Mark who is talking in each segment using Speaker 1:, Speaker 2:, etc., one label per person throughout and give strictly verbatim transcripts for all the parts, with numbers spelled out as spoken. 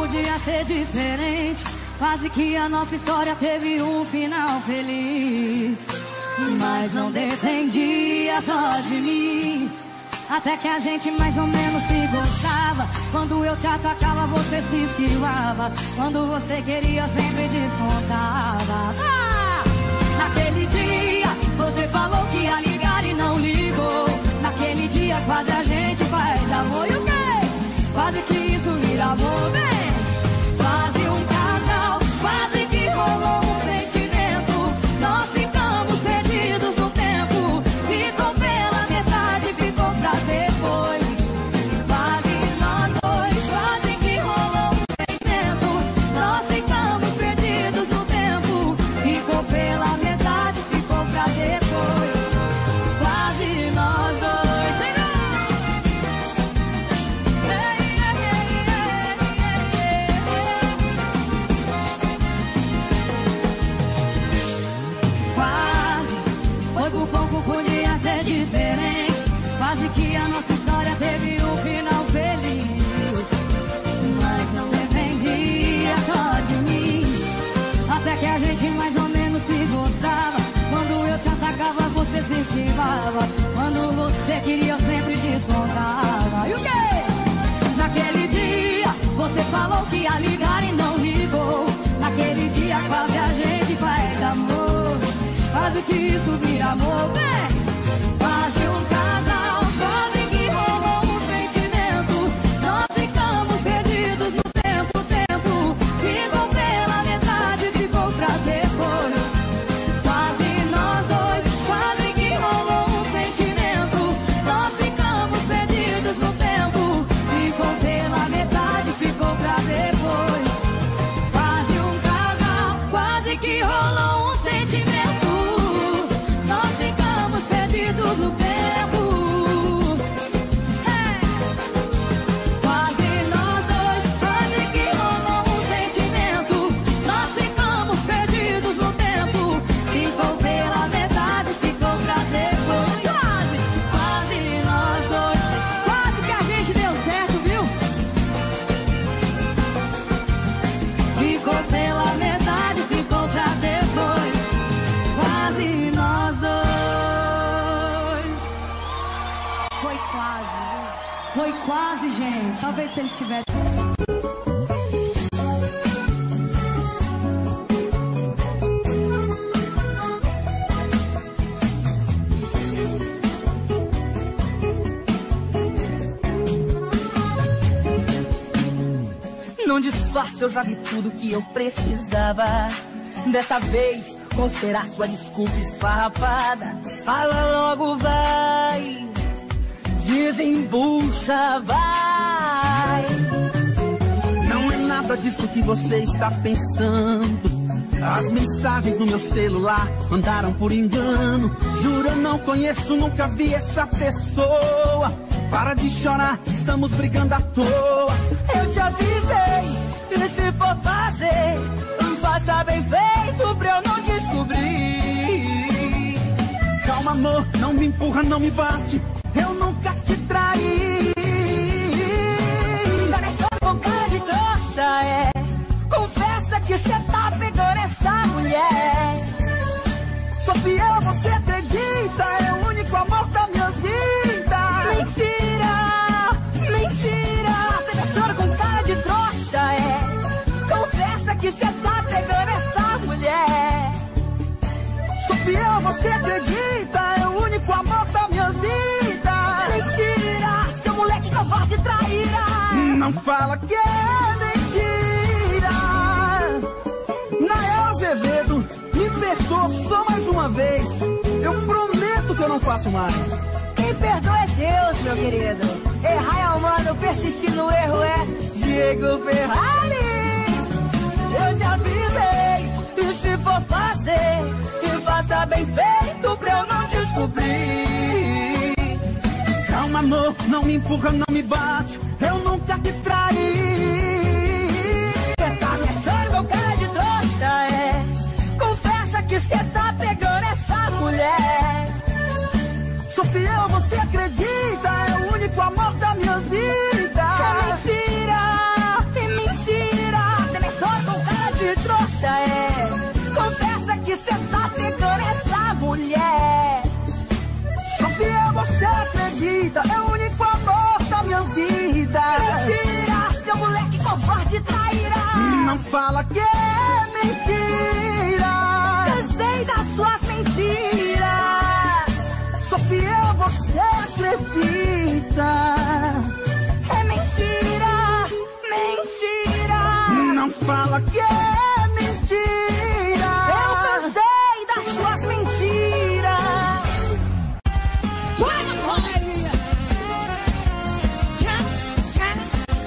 Speaker 1: podia ser diferente. Quase que a nossa história teve um final feliz. Mas não dependia só de mim. Até que a gente mais ou menos se gostava. Quando eu te atacava, você se esquivava. Quando você queria, sempre descontava. Ah! Naquele dia, você falou que ia ligar e não ligou. Naquele dia, quase a gente faz amor. E o quê? Quase que isso vira amor, vem. Quase um casal, quase que rolou um sentimento. Nós ficamos perdidos no tempo. Ficou pela metade, ficou pra depois. Quase nós dois, quase que rolou um sentimento. Nós ficamos perdidos no tempo. Ficou pela metade, ficou pra depois. Quase nós dois. Podia ser diferente. Quase que a nossa história teve um final feliz. Mas não dependia só de mim. Até que a gente mais ou menos se gostava. Quando eu te atacava, você se esquivava. Quando você queria, eu sempre descontava. E o quê? Naquele dia, você falou que ia ligar e não ligou. Naquele dia, quase a gente faz amor. Quase que isso vira amor, vem. Quase um casal, quase que rolou um sentimento. Nós ficamos perdidos no tempo, tempo. Ficou pela metade, ficou pra depois. Quase nós dois, quase que rolou um sentimento. Nós ficamos perdidos no tempo. Ficou pela metade, ficou pra depois. Quase um casal, quase que rolou um sentimento. Nós ficamos perdidos no tempo. Hey! Quase nós dois, quase que rolou um sentimento. Nós ficamos perdidos no tempo. Ficou pela metade, ficou pra depois. Quase, quase nós dois. Quase que a gente deu certo, viu? Ficou pela metade, ficou pra depois. Quase nós dois. Foi quase. Foi quase, gente. Talvez se ele tivesse.
Speaker 2: Não disfarce, eu já vi tudo que eu precisava. Dessa vez, qual será sua desculpa esfarrapada? Fala logo, vai. Desembucha, vai.
Speaker 3: Não é nada disso que você está pensando. As mensagens no meu celular mandaram por engano. Juro, eu não conheço, nunca vi essa pessoa. Para de chorar, estamos brigando à toa.
Speaker 2: Eu te avisei, e se for fazer, faça bem feito pra eu não descobrir.
Speaker 3: Calma, amor, não me empurra, não me bate. Eu nunca te traí.
Speaker 2: Tá deixando com cara de trouxa, é. Confessa que cê tá pegando essa mulher.
Speaker 3: Sou fiel, você acredita? É o único amor da minha vida.
Speaker 2: Mentira, mentira. Tá deixando com cara de trouxa, é. Confessa que cê tá pegando essa mulher.
Speaker 3: Sou fiel, você acredita? É o único amor da minha vida.
Speaker 2: Mentira, seu moleque covarde traíra.
Speaker 3: Não fala que é mentira. Nael Azevedo, me perdoa só mais uma vez. Eu prometo que eu não faço mais.
Speaker 2: Quem perdoa é Deus, meu querido. Errar é humano, persistir no erro é Diego Ferrari. Eu te avisei, e se for fazer, e faça bem feito pra eu não descobrir.
Speaker 3: Calma, amor, não me empurra, não me bate. Eu nunca te traí.
Speaker 2: Cê tá me achando com cara de trouxa, é. Confessa que cê tá pegando essa mulher.
Speaker 3: Sou fiel, você acredita? É o único amor da minha vida.
Speaker 2: É mentira, é mentira.
Speaker 3: vida, é o único amor da minha vida.
Speaker 2: Mentira, seu moleque covarde trairá.
Speaker 3: Não fala que é mentira.
Speaker 2: Cansei das suas mentiras.
Speaker 3: Sou fiel, você acredita.
Speaker 2: É mentira, mentira.
Speaker 3: Não fala que é mentira.
Speaker 2: Eu cansei das suas mentiras. Vai na correria. Tchau, tchau.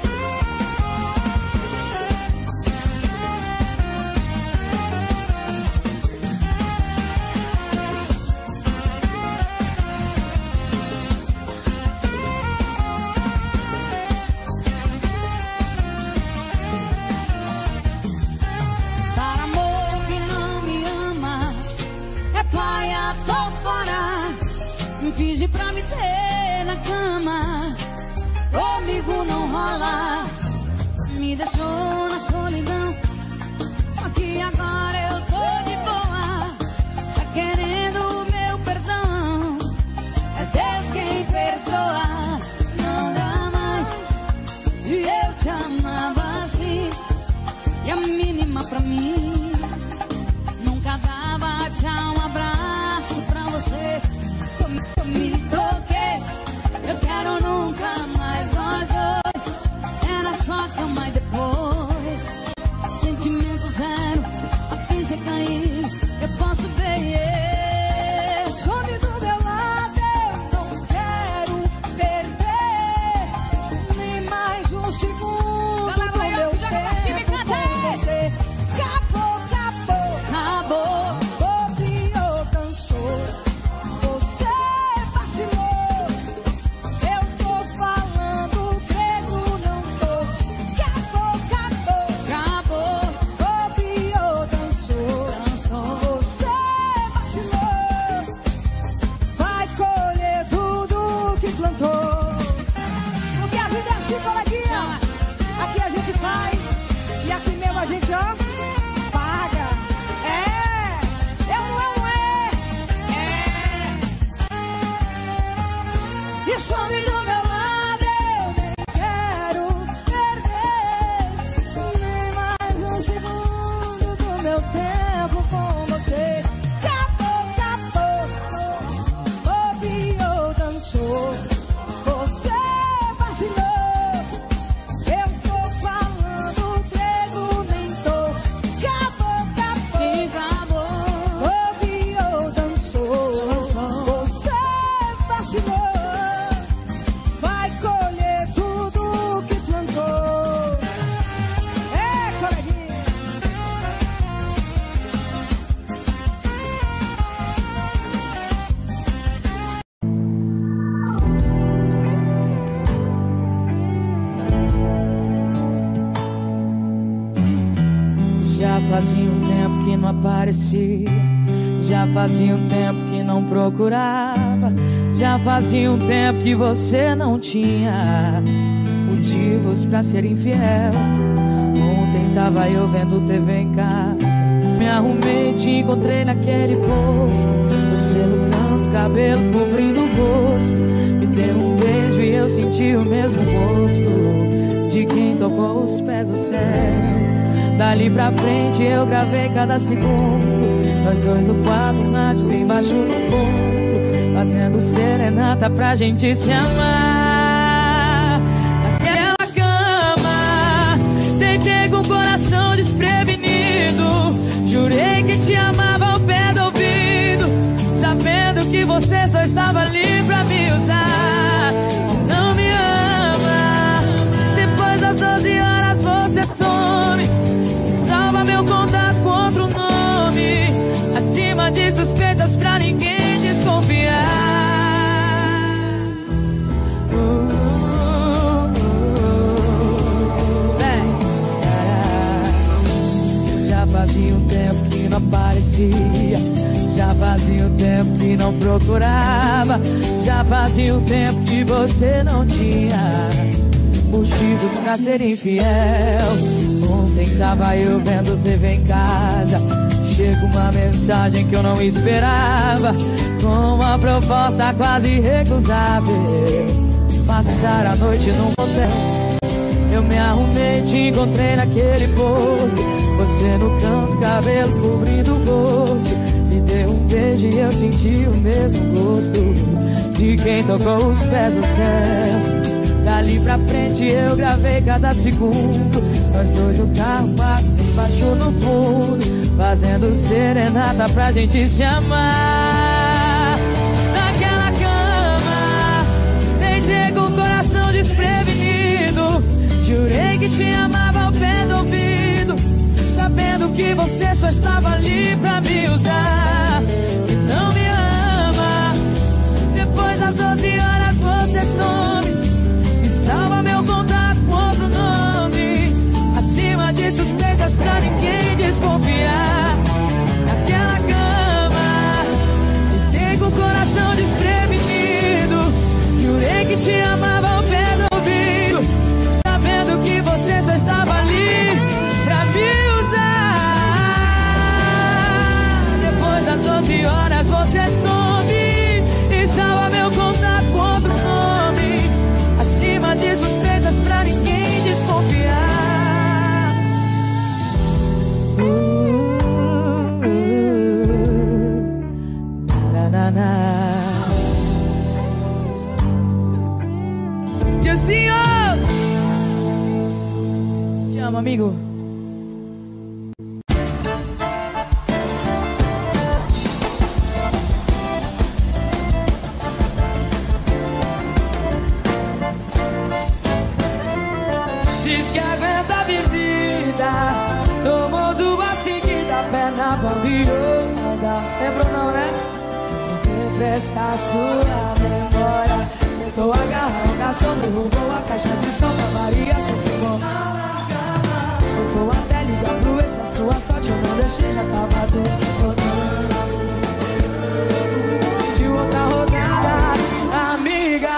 Speaker 1: Para amor que não me ama, é paia, tô fora. Finge pra me ter na cama, comigo não rola. Me deixou na solidão, só que agora eu tô de boa. Tá querendo o meu perdão, é Deus quem perdoa. Não dá mais, e eu te amava assim. E a mínima pra mim nunca dava tchau, um abraço pra você. Eu me, eu me toquei, eu quero nunca mais nós dois. Era só cama e depois sentimento zero, a ficha cair, eu posso ver. Some do meu lado, eu não quero perder nem mais um segundo do meu tempo com você. Acabou, acabou, acabou, bobeou, dançou, você vacilou. Eu tô falando grego, não tô. Acabou, acabou, acabou, bobeou, dançou, dançou, você vacilou. Vai colher tudo que plantou. Porque a vida é assim, coleguinha. Aqui a gente faz e aqui mesmo a gente, ó, paga. É, eu não é, não é. É. E some do meu lado, eu nem quero perder nem mais um segundo do meu tempo com você. Acabou, acabou, bobeou, dançou, você vacilou. Eu tô falando grego, nem tô. Acabou, acabou, bobeou, dançou, você vacilou. Vai colher tudo que plantou. É, coleguinha.
Speaker 4: Já fazia um tempo que não aparecia, já fazia um tempo que não procurava, já fazia um tempo que você não tinha motivos pra ser infiel. Ontem tava eu vendo T V em casa, me arrumei e te encontrei naquele posto. Você no canto, cabelo cobrindo o rosto, me deu um beijo e eu senti o mesmo gosto de quem tocou os pés do céu. Dali pra frente eu gravei cada segundo, nós dois no quarto, um rádio bem baixo no fundo, fazendo serenata pra gente se amar. Naquela cama, deitei com o coração desprevenido, jurei que te amava ao pé do ouvido, sabendo que você só estava ali pra me usar. Não me ama, depois das doze horas você some, salva meu contato com outro nome, acima de suspeitas pra ninguém desconfiar. Uh, uh, uh, uh. Já fazia um tempo que não aparecia, já fazia um tempo que não procurava, já fazia um tempo que você não tinha motivos pra ser infiel. Ontem tava eu vendo T V em casa, chega uma mensagem que eu não esperava, com uma proposta quase recusável. Passar a noite num hotel, eu me arrumei, te encontrei naquele posto. Você no canto, cabelo cobrindo o rosto. Me deu um beijo e eu senti o mesmo gosto de quem tocou os pés no céu. Dali pra frente eu gravei cada segundo, nós dois no carro, Marcos baixo no fundo, fazendo serenata pra gente se amar. Naquela cama, deitei com o coração desprevenido. Jurei que te amava ao pé do ouvido, sabendo que você só estava ali pra me usar. E não me ama. Depois das doze horas você some, salva meu contato com outro nome, acima de suspeitas pra ninguém desconfiar. Naquela cama, fiquei com o coração desprevenido. Jurei que te amava ao pé do ouvido, sabendo que você só estava ali pra me usar. Depois das doze horas você some e salva meu contato com outro nome, acima de suspeitas pra ninguém desconfiar. Uh, uh, uh, na, na, na. E assim, ó, te amo, amigo. Diz que aguenta a bebida, tomou duas seguidas, a perna bambiou. Lembrou não, né? Refrescar sua memória. Tentou agarrar o garçom, derrubou a caixa de som pra Maria se queimou. Voltou até ligar pro ex da sua sorte, eu não deixei, já tava tudo rodando. De outra rodada, amiga,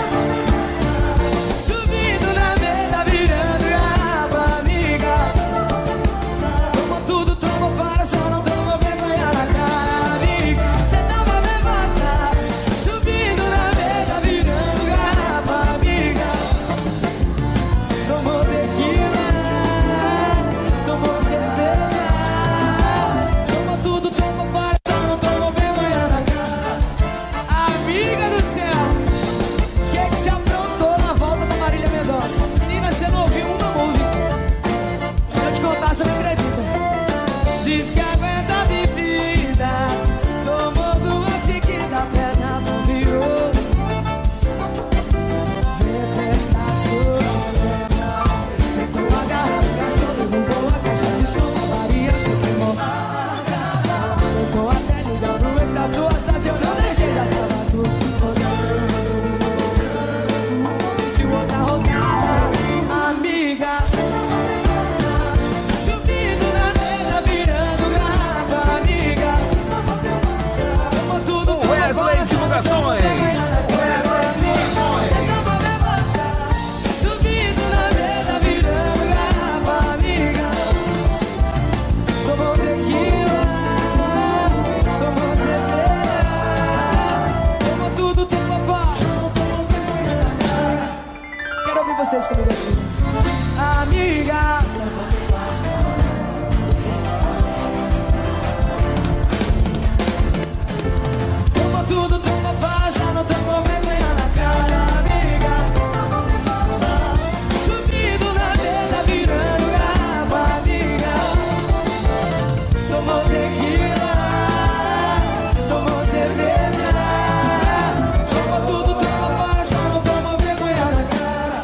Speaker 4: subindo na mesa, virando garrafa, amiga. Tomou tudo, tomou para, só não tomou vergonha na cara, amiga. Cê tava bebaça, subindo na mesa, virando garrafa, amiga. Tomou tequila, tomou cerveja, tomou tudo, tomou para, só não tomou vergonha na cara. Amiga do céu, que que se aprontou na volta da Marília Mendonça? Menina, você não ouviu uma música. Se eu te contar, você não acredita. Diz que aguenta a bebida, tomou duas seguidas, a perna não virou. Refrescar sua memória. Tentou agarrar o garçom, derrubou a caixa de som, Maria se queimou. Tentou até ligar pro ex da sua sorte, eu não deixei, já tava tudo rodando. De outra rodada, amiga, subindo na mesa, virando garrafa, amiga. Tomou tudo, tomou
Speaker 5: Wesley Divulgações.
Speaker 4: subindo na mesa, virando garrafa, amiga. Tomou tequila, tomou cerveja, tomou tudo, tomou fora. Quero ouvir vocês comigo assim. Amiga, tomou tudo, tomou paz, já não tomou vergonha na cara, amiga. Subindo na mesa, virando garrafa, amiga. Tomou tequila, tomou cerveja, tomou tudo, tomou para, só não tomou vergonha na cara.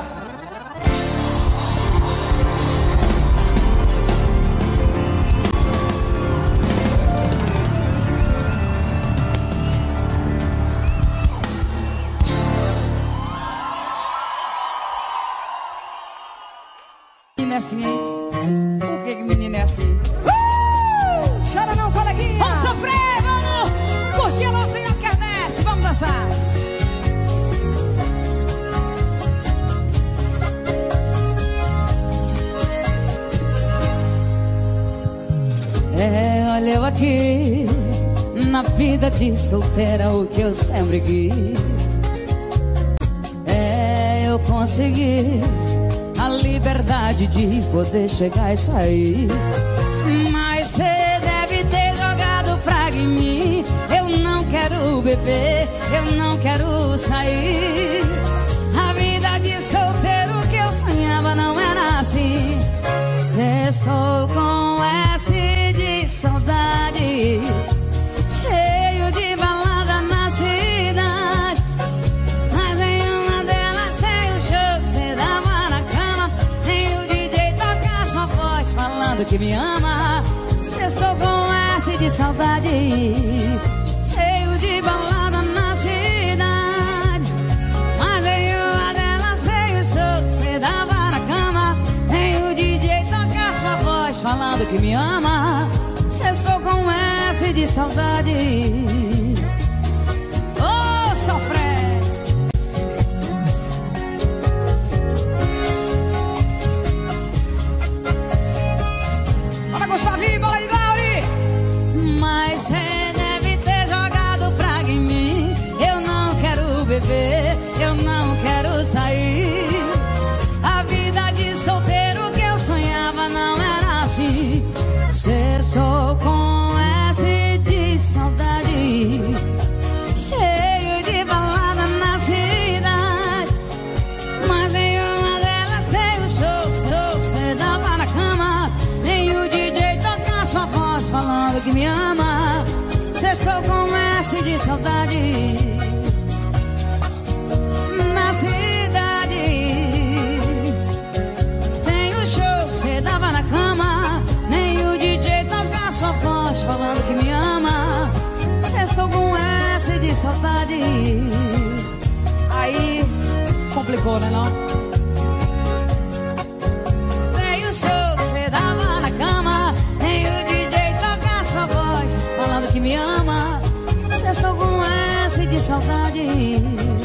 Speaker 1: Menina é assim, hein? Por que que menina é assim?
Speaker 2: Chora não, coleguinha.
Speaker 1: Vamos sofrer, vamos curtir a nossa quermesse, vamos dançar.
Speaker 2: É, olha
Speaker 1: eu aqui, na vida de solteira, o que eu sempre quis é eu conseguir a liberdade de poder chegar e sair. Mas cê deve ter jogado praga em mim. Eu não quero beber, eu não quero sair. A vida de solteiro que eu sonhava não era assim. Cê estou com S de saudade, cheio de balada na cidade. Mas em uma delas tem o show que cê dava na cama. Tem o D J tocar sua voz falando que me ama. Cê estou com S de saudade, cheio de balada na cidade. Mas em uma delas tem o show que cê dava na cama. Tem o D J tocar sua voz falando que me ama. Cê estou com S de saudade. Ô, sofre. Bora, Gustavinho, bola de Lauri. Mas cê deve ter jogado praga em mim. Eu não quero beber, eu não quero sair. A vida de solteiro que eu sonhava não era assim. Cê estou com S de saudade, cheio de balada na cidade. Mas nenhuma delas tem o show, show, cê dava na cama. Nem o D J tocar sua voz falando que me ama. Cê estou com S de saudade na cidade. Tem o show que cê dava na cama. Nem o D J tocar sua voz falando que me ama. Cê estou com S de saudade. Aí complicou, né não? Nem o show que cê dava na cama. Nem o D J tocar sua voz falando que me ama. Cê estou com S de saudade.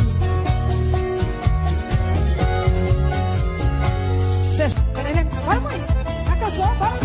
Speaker 1: Cê... Bora, mãe. A canção, bora.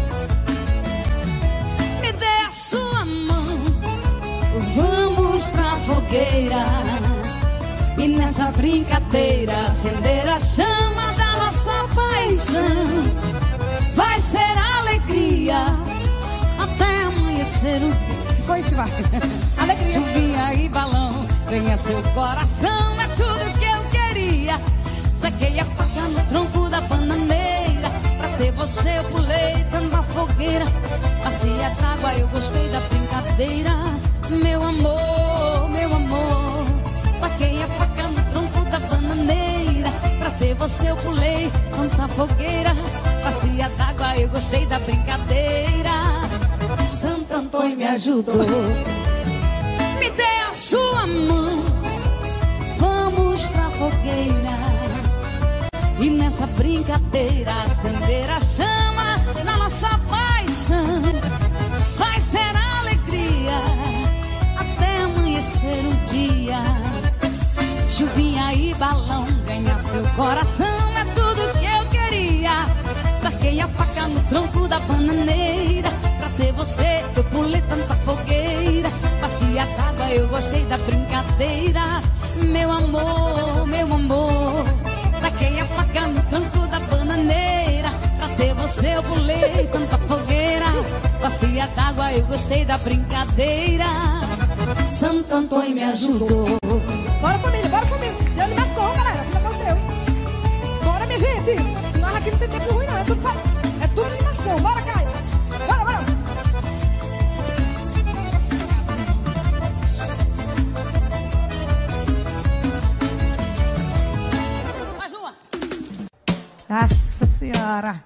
Speaker 1: Vamos pra fogueira e nessa brincadeira acender a chama da nossa paixão. Vai ser alegria até amanhecer. O que foi isso, vai? Alegria. Chuvinha e balão, ganha seu coração, é tudo que eu queria. Taquei a faca no tronco da bananeira, pra ter você eu pulei tanta fogueira. Bacia d'água, eu gostei da brincadeira. Meu amor, meu amor, taquei a faca no tronco da bananeira, pra ter você eu pulei tanta fogueira. Bacia d'água, eu gostei da brincadeira. Santo Antônio me ajudou. Me dê a sua mão, vamos pra fogueira e nessa brincadeira acender a chama da nossa paixão. Vai ser alegria até amanhecer o dia. Chuvinha e balão, ganhar seu coração, é tudo que eu queria. Taquei a faca no tronco da bananeira, pra ter você eu pulei tanta fogueira. Bacia d'água, eu gostei da brincadeira. Meu amor, meu amor, taquei a faca no tronco da bananeira, pra ter você eu pulei tanta fogueira. Bacia d'água, eu gostei da brincadeira. Santo Antônio me ajudou.
Speaker 2: Bora, família, bora, família. Tem animação, galera, pelo amor de Deus. Bora, minha gente. Senão aqui não tem tempo ruim, não. É tudo, é tudo animação. Bora, Caio. Bora, bora.
Speaker 1: Mais uma.
Speaker 2: Nossa Senhora.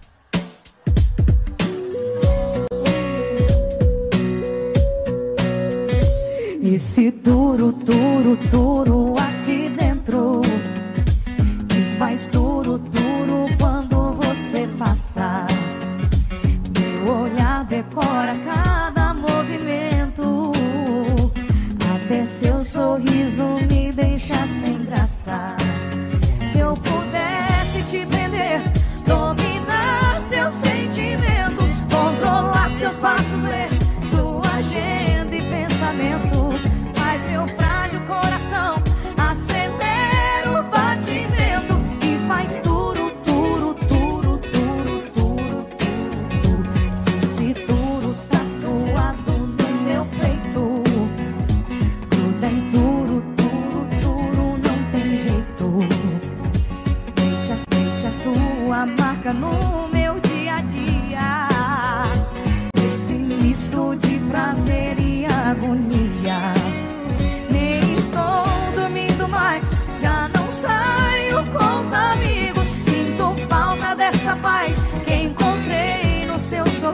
Speaker 2: Esse duro, duro, duro aqui dentro que faz duro, duro quando você passar. Meu olhar decora cada movimento, até seu sorriso me deixa sem graça. Se eu pudesse te prender, dominar seus sentimentos, controlar seus passos lentos,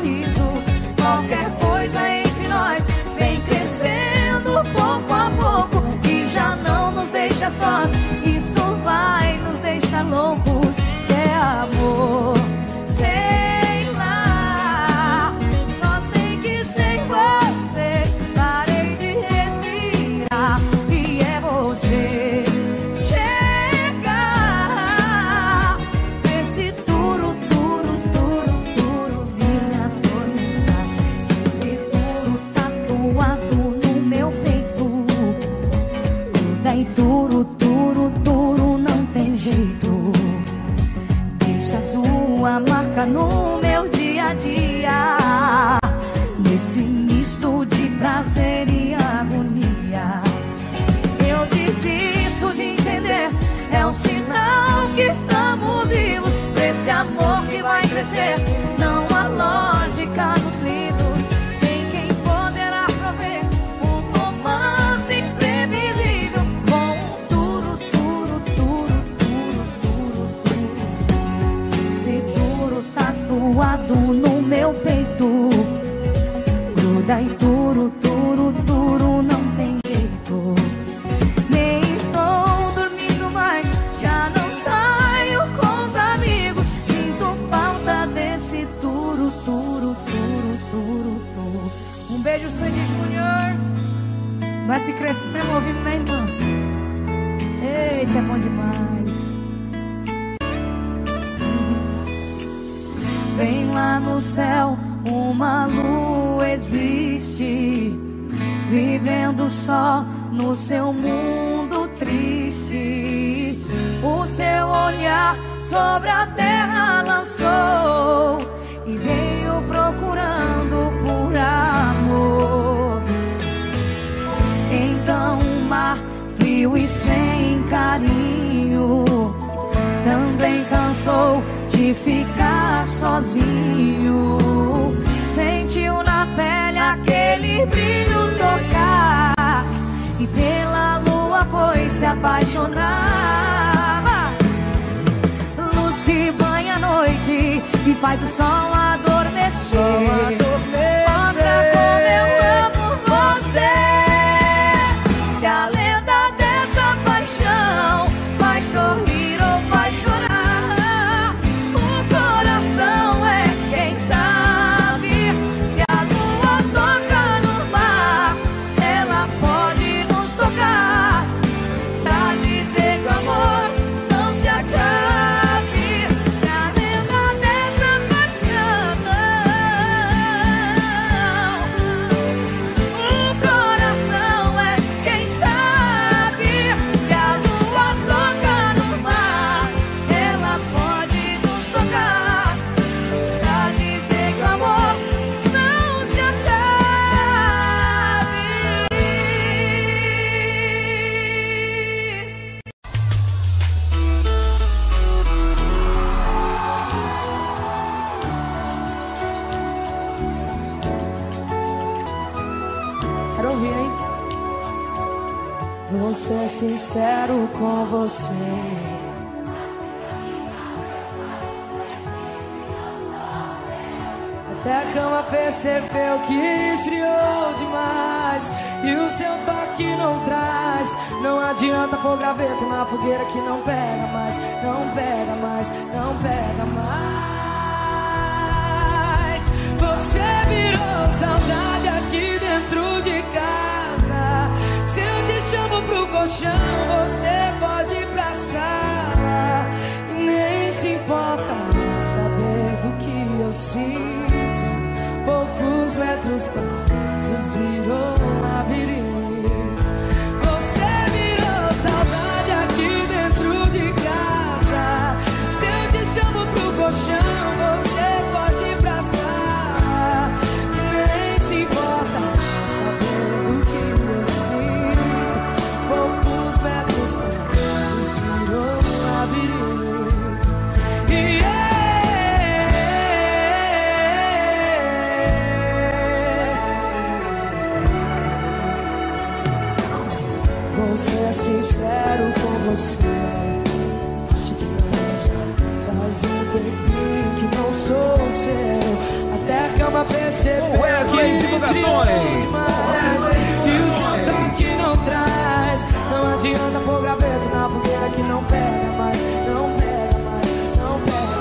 Speaker 1: sorriso. Qualquer coisa entre nós vem crescendo pouco a pouco e já não nos deixa sós. Isso vai nos deixar loucos. Se é amor, sei lá. Só sei que sem você parei de respirar. E é você chegar nesse duro, duro, duro, duro me atormentar. Se esse duro tatuado no meu peito gruda e duro, duro, duro não tem jeito. Deixa sua marca no meu dia a dia, nesse misto de prazer e agonia. Eu desisto de entender, é um sinal que estamos vivos pra esse amor que vai crescer. Não há lógica nos livros, tem quem poderá prover um romance imprevisível com um duro, duro, duro, duro, duro, duro. Se esse duro tatuado no meu peito gruda e duro, duro, duro não tem jeito. Nem estou dormindo mais, já não saio com os amigos. Sinto falta desse duro, duro, duro, duro, duro. Um beijo, Sandy Júnior. Vai se crescendo ouvindo, né, irmã? Eita, é bom demais. Bem lá no céu, uma lua existe, vivendo só no seu mundo triste. O seu olhar sobre a terra lançou e veio procurando por amor. Então o mar frio e sem carinho também cansou de ficar sozinho. Sentiu na pele aquele brilho tocar e pela lua foi se apaixonar. Luz que banha a noite e faz o sol adormecer. Mostra como eu amo você. Se a lenda dessa paixão vai sorrir ou vai chorar, o coração é quem sabe. Se a lua toca no mar, ela pode nos tocar pra dizer que o amor não se acabe. Se a lenda dessa paixão, o coração é quem sabe. Se a lua toca no mar, ela pode nos tocar pra dizer que o amor não se acabe.
Speaker 4: Quero ouvir, hein? Vou ser sincero com você. Até a cama percebeu que esfriou demais e o seu toque não traz. Não adianta pôr graveto na fogueira que não pega mais, não pega mais, não pega mais. Você virou saudade aqui dentro de casa. Se eu te chamo pro colchão, você foge pra sala e nem se importa em saber do que eu sinto. Poucos metros quadrados virou um labirinto. Você virou saudade aqui dentro de casa. Se eu te chamo pro colchão, você foge pra sala e nem se importa em saber do que eu sinto. Poucos metros quadrados virou um labirinto. Yeah. Vou ser sincero com você. Acho que eu já faz um tempinho que não sou seu. Até a cama perceber
Speaker 5: Wesley Divulgações.
Speaker 4: e o seu toque não traz. Não adianta pôr graveto na fogueira que não pega mais, não pega mais, não pega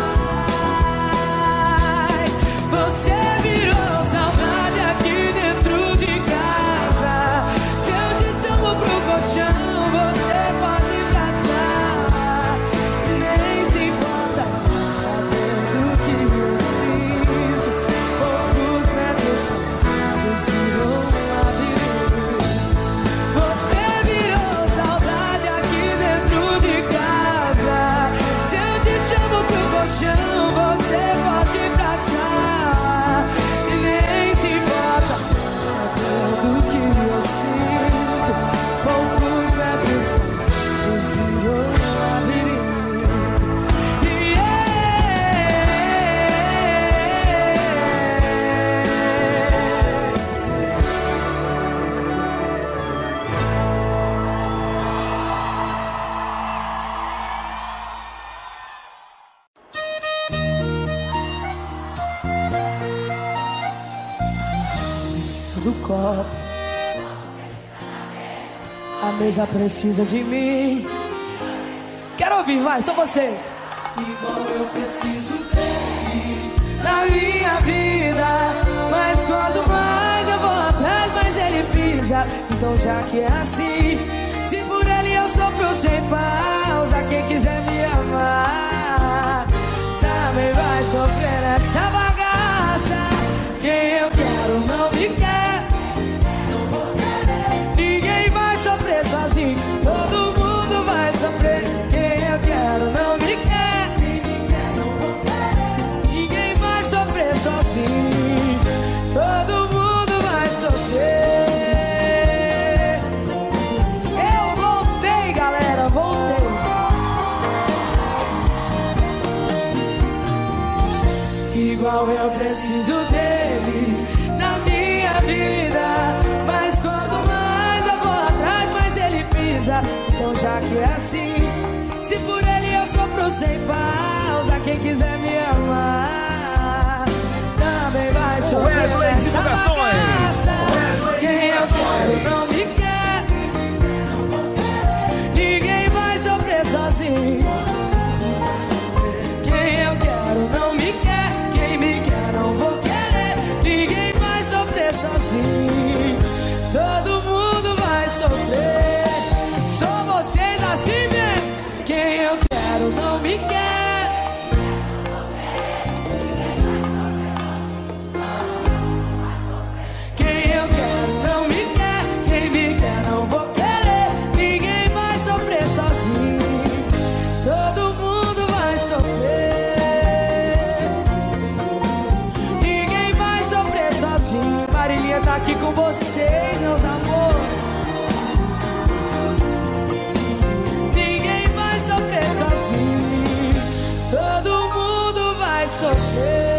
Speaker 4: mais. Você virou saudade aqui dentro de casa. Se eu te chamo pro colchão, você pode abraçar e nem se importa, sabendo que eu sinto. Poucos metros quadrados virou um labirinto. Você virou saudade aqui dentro de casa. Se eu te chamo pro colchão, você pode abraçar e nem se importa, sabendo que eu sinto. Poucos metros quadrados virou um labirinto. Preciso do copo, a mesa precisa de mim. Quero ouvir, vai, só vocês. Igual eu preciso dele na minha vida, mas quanto mais eu vou atrás, mais ele pisa. Então já que é assim, se por ele eu sofro sem pausa, quem quiser me amar também vai sofrer nessa bagaça. Quem eu quero não me quer, não vou querer. Ninguém vai sofrer sozinho, todo mundo vai sofrer. Quem eu quero não me quer, quem me quer não vou querer. Ninguém vai sofrer sozinho, todo mundo vai sofrer. Eu voltei, galera, voltei. Igual eu preciso dele na minha vida, mas quanto mais eu vou atrás, mais ele pisa. Então já que é assim, se por ele eu sofro sem pausa, quem quiser me amar também vai sofrer
Speaker 5: Wesley
Speaker 4: nessa
Speaker 5: Divulgações.
Speaker 4: bagaça. Quem eu quero não me quer, ninguém vai sofrer sozinho. Quem eu quero não me quer, quem me quer não vou querer. Ninguém vai sofrer sozinho, todo mundo vai sofrer. Só vocês assim mesmo. Quem eu quero não me quer, quem eu quero não me quer, quem me quer não vou querer. Ninguém vai sofrer sozinho, todo mundo vai sofrer. Ninguém vai sofrer sozinho. Marilinha tá aqui com vocês, meus amores. Ninguém vai sofrer sozinho, todo mundo vai sofrer.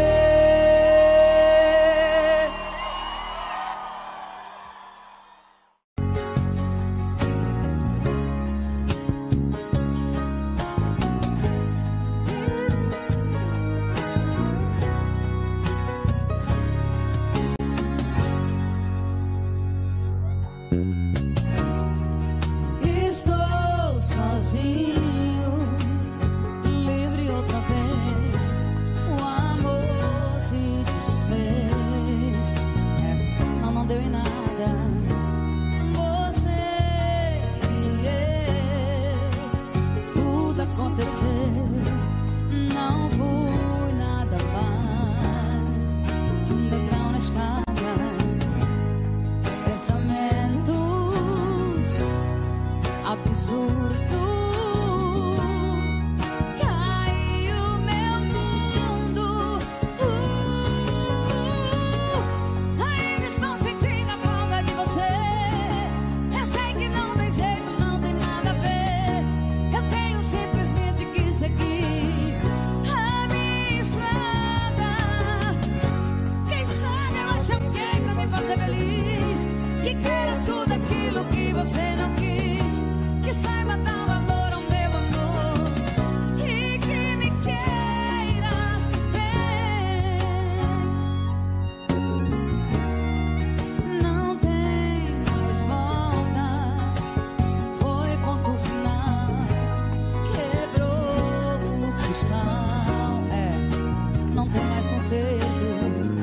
Speaker 1: conserto.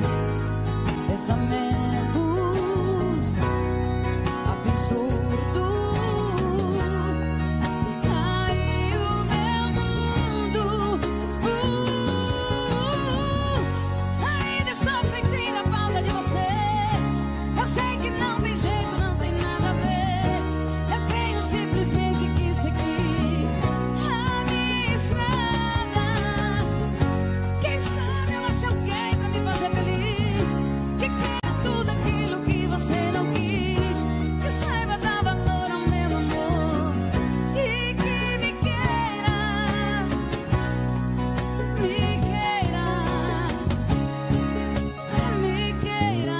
Speaker 1: Pensamentos absurdos. Caiu meu mundo. uh, Ainda estou sentindo a falta de você. Eu sei que não tem jeito, não tem nada a ver. Eu tenho simplesmente que seguir a minha estrada. Quem sabe eu acho alguém pra me fazer feliz, que queira tudo aquilo que você não quis, que saiba dar valor ao meu amor e que me queira, me queira, me queira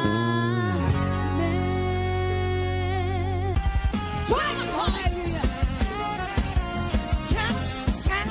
Speaker 1: bem. Vai, Maria! Tchau, tchau.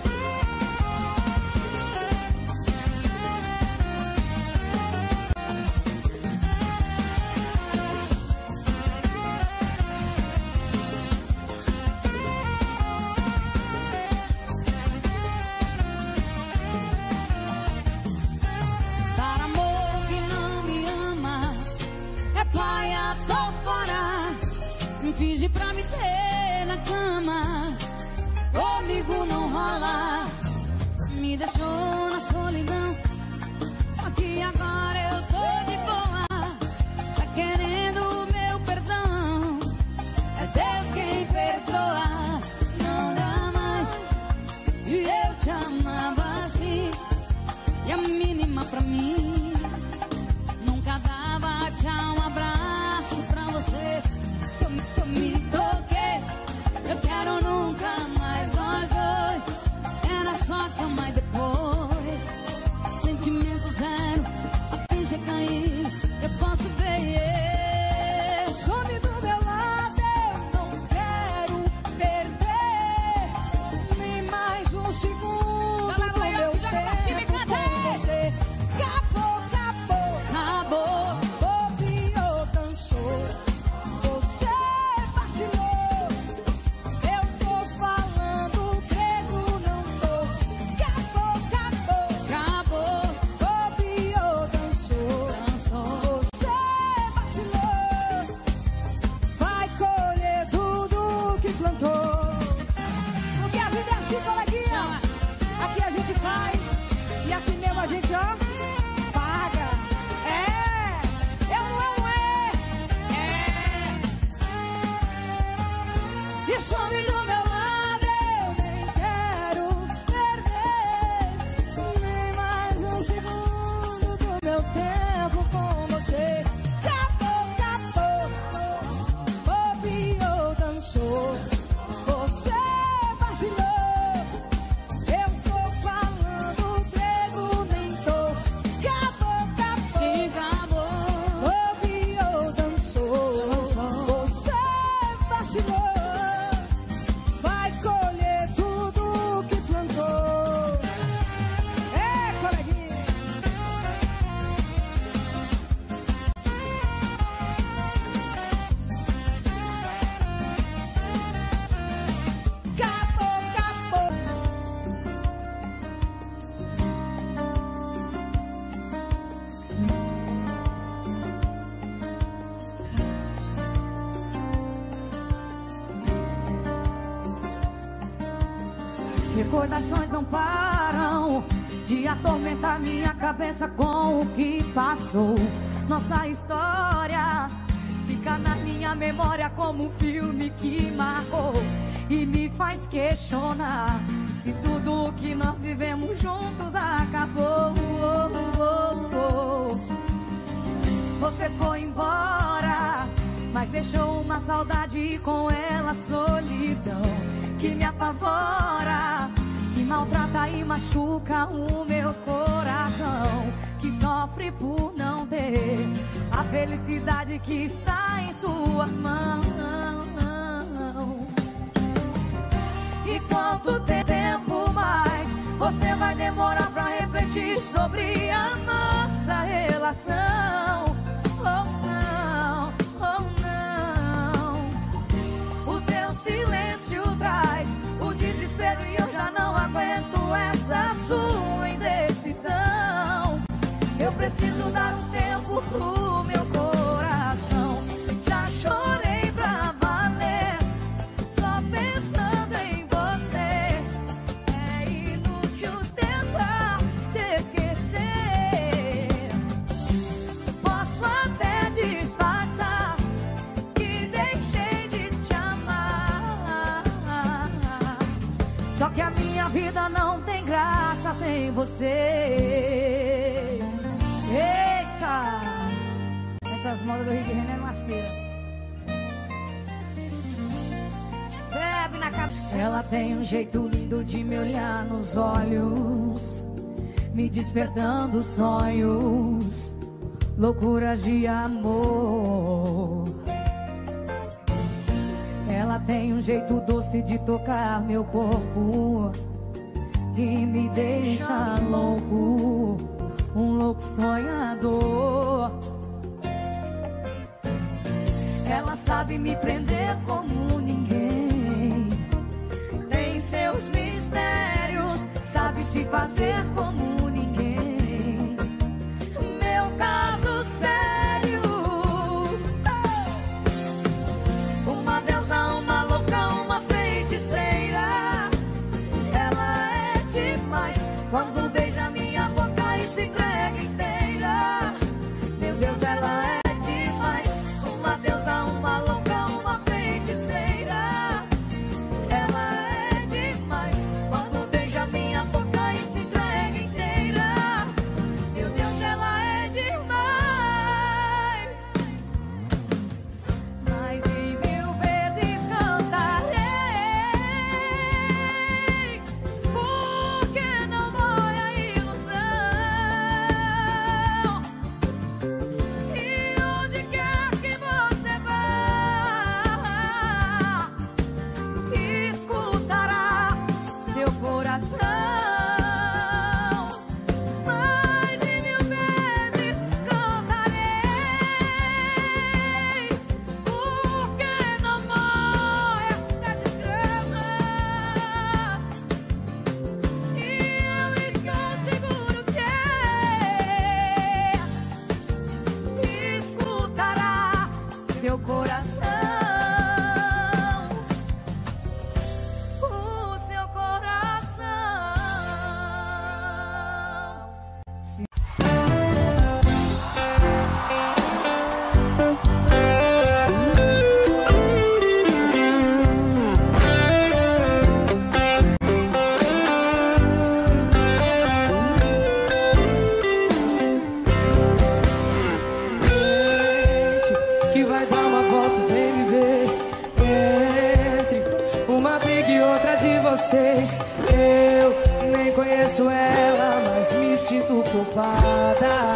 Speaker 1: Para amor que não me ama, é paia, tô fora. Finge pra me ter na cama, comigo não rola. Me deixou na solidão, só que agora eu tô de boa. Tá querendo o meu perdão, é Deus quem perdoa. Não dá mais, e eu te amava assim, e a mínima pra mim nunca dava tchau, um abraço pra você. Eu, me- eu me toquei, eu quero nunca mais nós dois. Era só cama e depois sentimento zero, a ficha cair, eu posso ver. Some do meu lado, eu não quero perder nem mais um segundo do meu tempo com você. Acabou, acabou, acabou. Bobeou, dançou, você vacilou. Eu tô falando grego, não tô. Acabou, acabou, acabou. Bobeou, dançou, dançou, você vacilou. Vai colher tudo que plantou. Porque a vida é assim, coleguinha. Aqui a gente faz e aqui mesmo a gente, ó, paga. É, eu não é um é. É. E some do meu lado, eu nem quero perder nem mais um segundo do meu tempo com você. Acabou, acabou. Bobeou, dançou, você vacilou. Eu tô falando grego, nem tô. Acabou, acabou. Te acabou. Bobeou, dançou, você vacilou. Vai colher tudo que plantou. É, coleguinha. Acabou, acabou.
Speaker 4: Recordações não param de atormentar minha cabeça com o que passou. Nossa história fica na minha memória como um filme que marcou e me faz questionar se tudo o que nós vivemos juntos acabou. Você foi embora, mas deixou uma saudade com ela, solidão que me apavora, que maltrata e machuca o meu coração, que sofre por não ter a felicidade que está em suas mãos. E quanto tempo mais você vai demorar pra refletir sobre a nossa relação? Oh não, oh não. O teu silêncio traz o desespero e eu já não aguento essa sua indecisão.
Speaker 1: o meu coração. Já chorei pra valer, só pensando em você. É inútil tentar te esquecer. Posso até disfarçar que deixei de te amar, só que a minha vida não tem graça sem você. Eita! Essas modas do Rio de Janeiro masqueira. Bebe na cabeça. Ela tem um jeito lindo de me olhar nos olhos, me despertando sonhos, loucuras de amor. Ela tem um jeito doce de tocar meu corpo, que me deixa louco, um louco sonhador. Ela sabe me prender como ninguém, tem seus mistérios, sabe se fazer como ninguém. Meu caso sério, uma deusa, uma louca, uma feiticeira. Ela é demais quando beija minha boca e se entrega inteira. Meu Deus, ela é demais, uma deusa, uma louca, uma feiticeira. Ela é demais quando beija minha boca e se entrega inteira. Meu Deus, ela é demais. Mais de mil vezes cantarei, porque não morre a ilusão. E onde quer que você vá, escutará seu coração. Mais de mil vezes cantarei, porque não morre essa desgraça. E eu estou seguro que escutará seu coração, o seu coração. Se
Speaker 4: que vai dar uma volta, vem me ver. Entre uma briga e outra de vocês, eu nem conheço ela, mas me sinto culpada.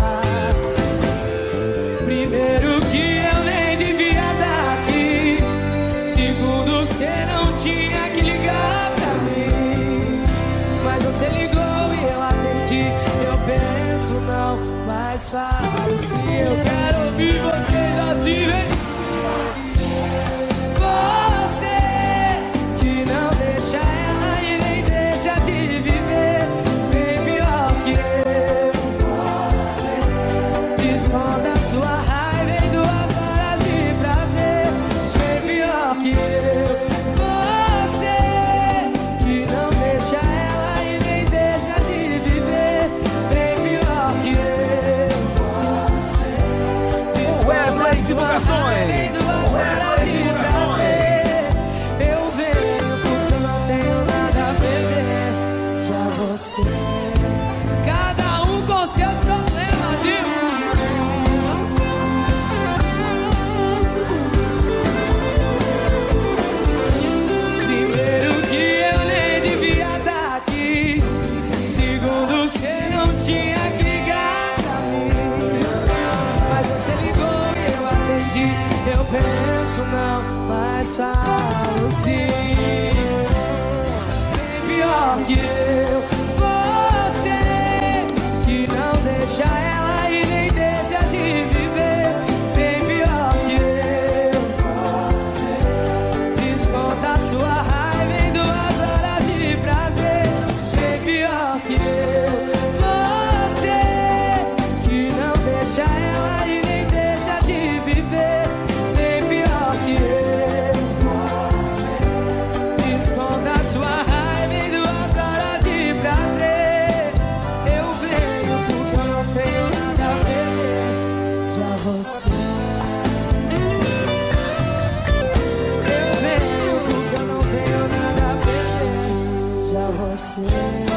Speaker 4: Primeiro que eu nem devia estar aqui, segundo, você não tinha que ligar pra mim, mas você ligou e eu atendi. Eu penso, não, mas falo se eu quero ouvir vocês assim, vem. Você que não deixa ela e nem deixa de viver, bem pior que eu. Você desconta sua raiva em duas horas de prazer, bem pior que eu. Você que não deixa ela e nem deixa de viver, bem pior que eu.
Speaker 5: Wesley Divulgações. Wesley Divulgações.
Speaker 4: Eu venho porque não tenho nada a beber. Já você, cada um com seus problemas e primeiro que eu nem devia estar aqui, segundo, você não tinha que ligar pra mim, mas você ligou e eu atendi. Eu penso, não, mas falo sim. Bem pior que eu. Você que não deixa ela e nem deixa de viver, bem pior que eu. Você desconta sua raiva em duas horas de prazer, bem pior que eu. Você que não deixa ela e você. Eu venho porque eu não tenho nada a perder. Já você.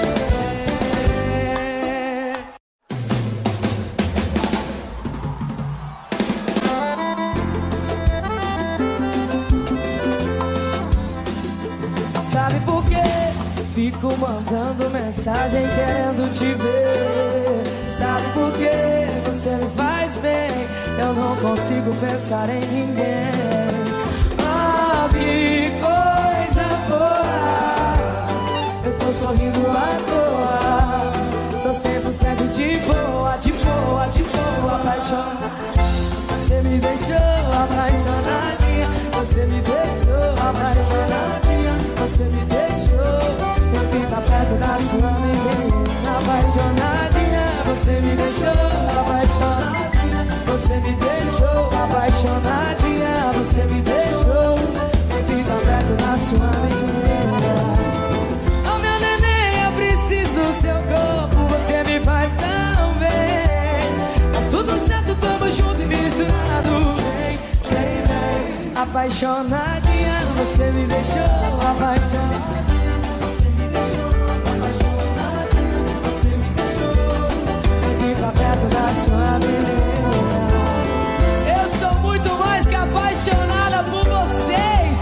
Speaker 4: Sabe por quê? Fico mandando mensagem querendo te ver. Sabe por quê? Você me faz bem. Eu não consigo pensar em ninguém. Ah, que coisa boa. Eu tô sorrindo à toa. Tô cem por cento de boa, de boa, de boa, apaixonada. Você me deixou apaixonadinha. Você me deixou apaixonadinha. Você me deixou, eu fico perto da sua menina apaixonadinha. Você me deixou apaixonadinha. Você me deixou apaixonadinha. Você me deixou, eu fico perto da sua menina. Oh meu neném, eu preciso do seu corpo. Você me faz tão bem. Tá tudo certo, tamo junto e misturado. Vem, vem, vem. Apaixonadinha, você me deixou apaixonadinha. Você me deixou apaixonadinha. Você me deixou, eu fico perto da sua menina. Eu sou muito mais que apaixonada por vocês.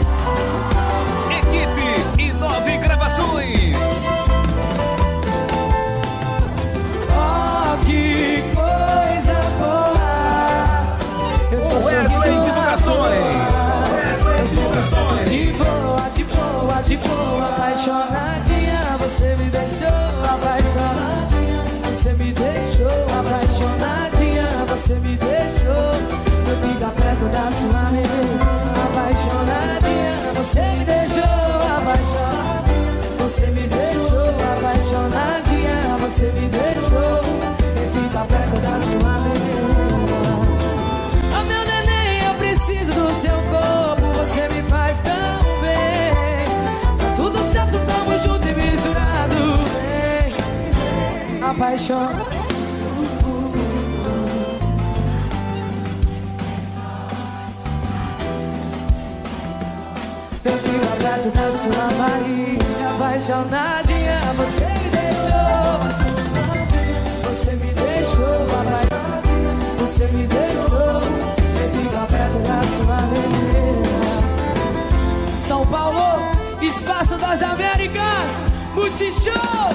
Speaker 5: Equipe Inove Gravações.
Speaker 4: Oh, que coisa boa. Eu tô
Speaker 5: Wesley Divulgações. Wesley Divulgações.
Speaker 4: De boa, de boa, de boa, apaixonadinha. Você me deixou apaixonadinha. Você me deixou apaixonadinha. Você me deixou, eu fico perto da sua menina apaixonadinha. Você me deixou apaixonadinha. Você me deixou apaixonadinha. Você me deixou, eu fico perto da sua menina. Oh meu neném, eu preciso do seu corpo. Você me faz tão bem. Tá tudo certo, tamo junto e misturado. Vem, vem. Apaixonado. Eu fico perto da sua barriga apaixonadinha. Você me deixou. Você me deixou apaixonadinha. Você me deixou. Eu fico perto da sua menina. São Paulo, Espaço das Américas, Multishow.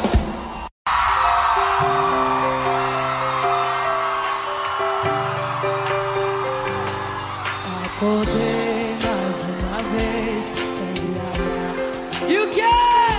Speaker 4: Acordei mais uma vez. E o que?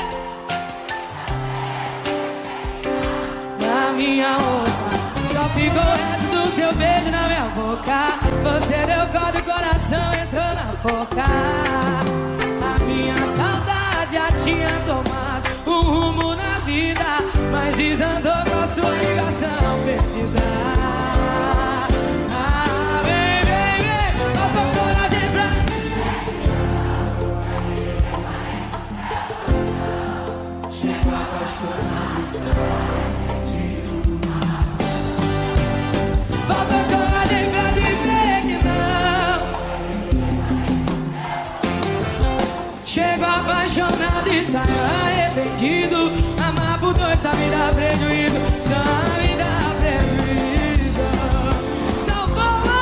Speaker 4: Na minha roupa só ficou o resto do seu beijo na minha boca. Você deu corda e o coração entrou na boca. A minha saudade já tinha tomado um rumo na vida, mas desandou com a sua ligação perdida. Ah, vem, vem, vem, falta coragem pra... Chego apaixonado, falta coragem pra dizer que não. Chego apaixonado e saio arrependido. Amar por dois só me dá prejuízo. Só me dá prejuízo. São Paulo!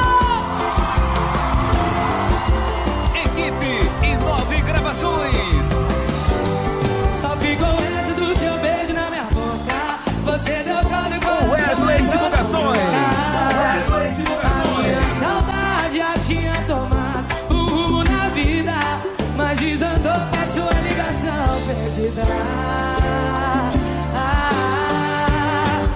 Speaker 5: Equipe Inove Gravações.
Speaker 4: Só ficou o resto do seu beijo na minha boca. Você deu corda e coração.
Speaker 5: Wesley Divulgações. Wesley Divulgações.
Speaker 4: A saudade já tinha tomado um rumo na vida, mas desandou com a sua ligação perdida. Ah,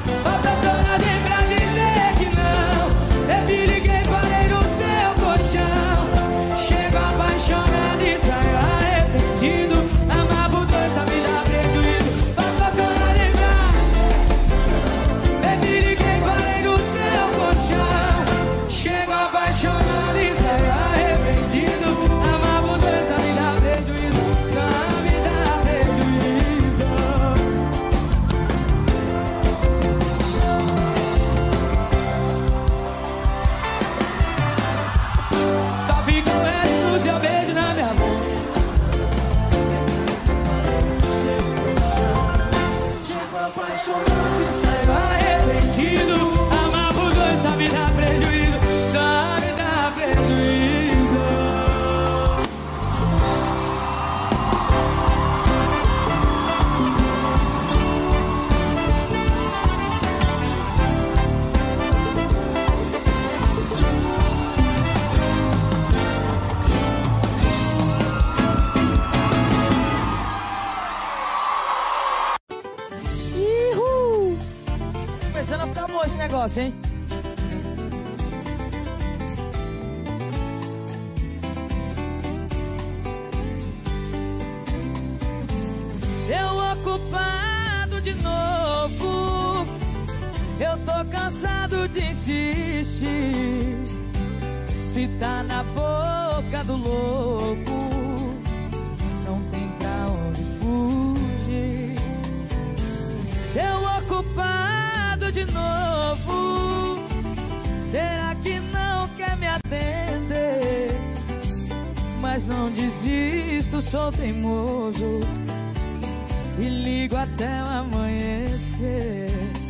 Speaker 4: negócio, hein? Eu ocupado de novo, eu tô cansado de insistir. Se tá na boca do louco, não tem pra onde fugir. Eu ocupado de novo, será que não quer me atender? Mas não desisto, sou teimoso e ligo até o amanhecer.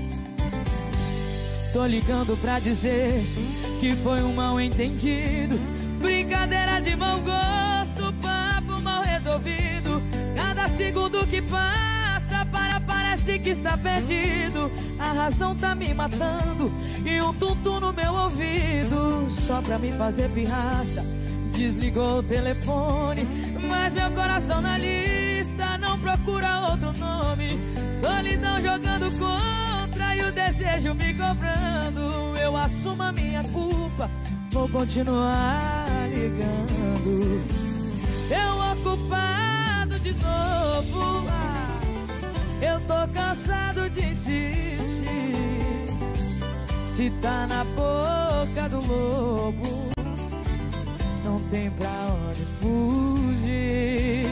Speaker 4: Tô ligando pra dizer que foi um mal entendido, brincadeira de mau gosto, papo mal resolvido. Cada segundo que passa para parece que está perdido. A razão tá me matando e um tum-tum no meu ouvido. Só pra me fazer pirraça, desligou o telefone, mas meu coração na lista não procura outro nome. Solidão jogando contra e o desejo me cobrando. Eu assumo a minha culpa, vou continuar ligando. Eu ocupado de novo, ah, eu tô cansado de insistir. Se tá na boca do lobo, não tem pra onde fugir.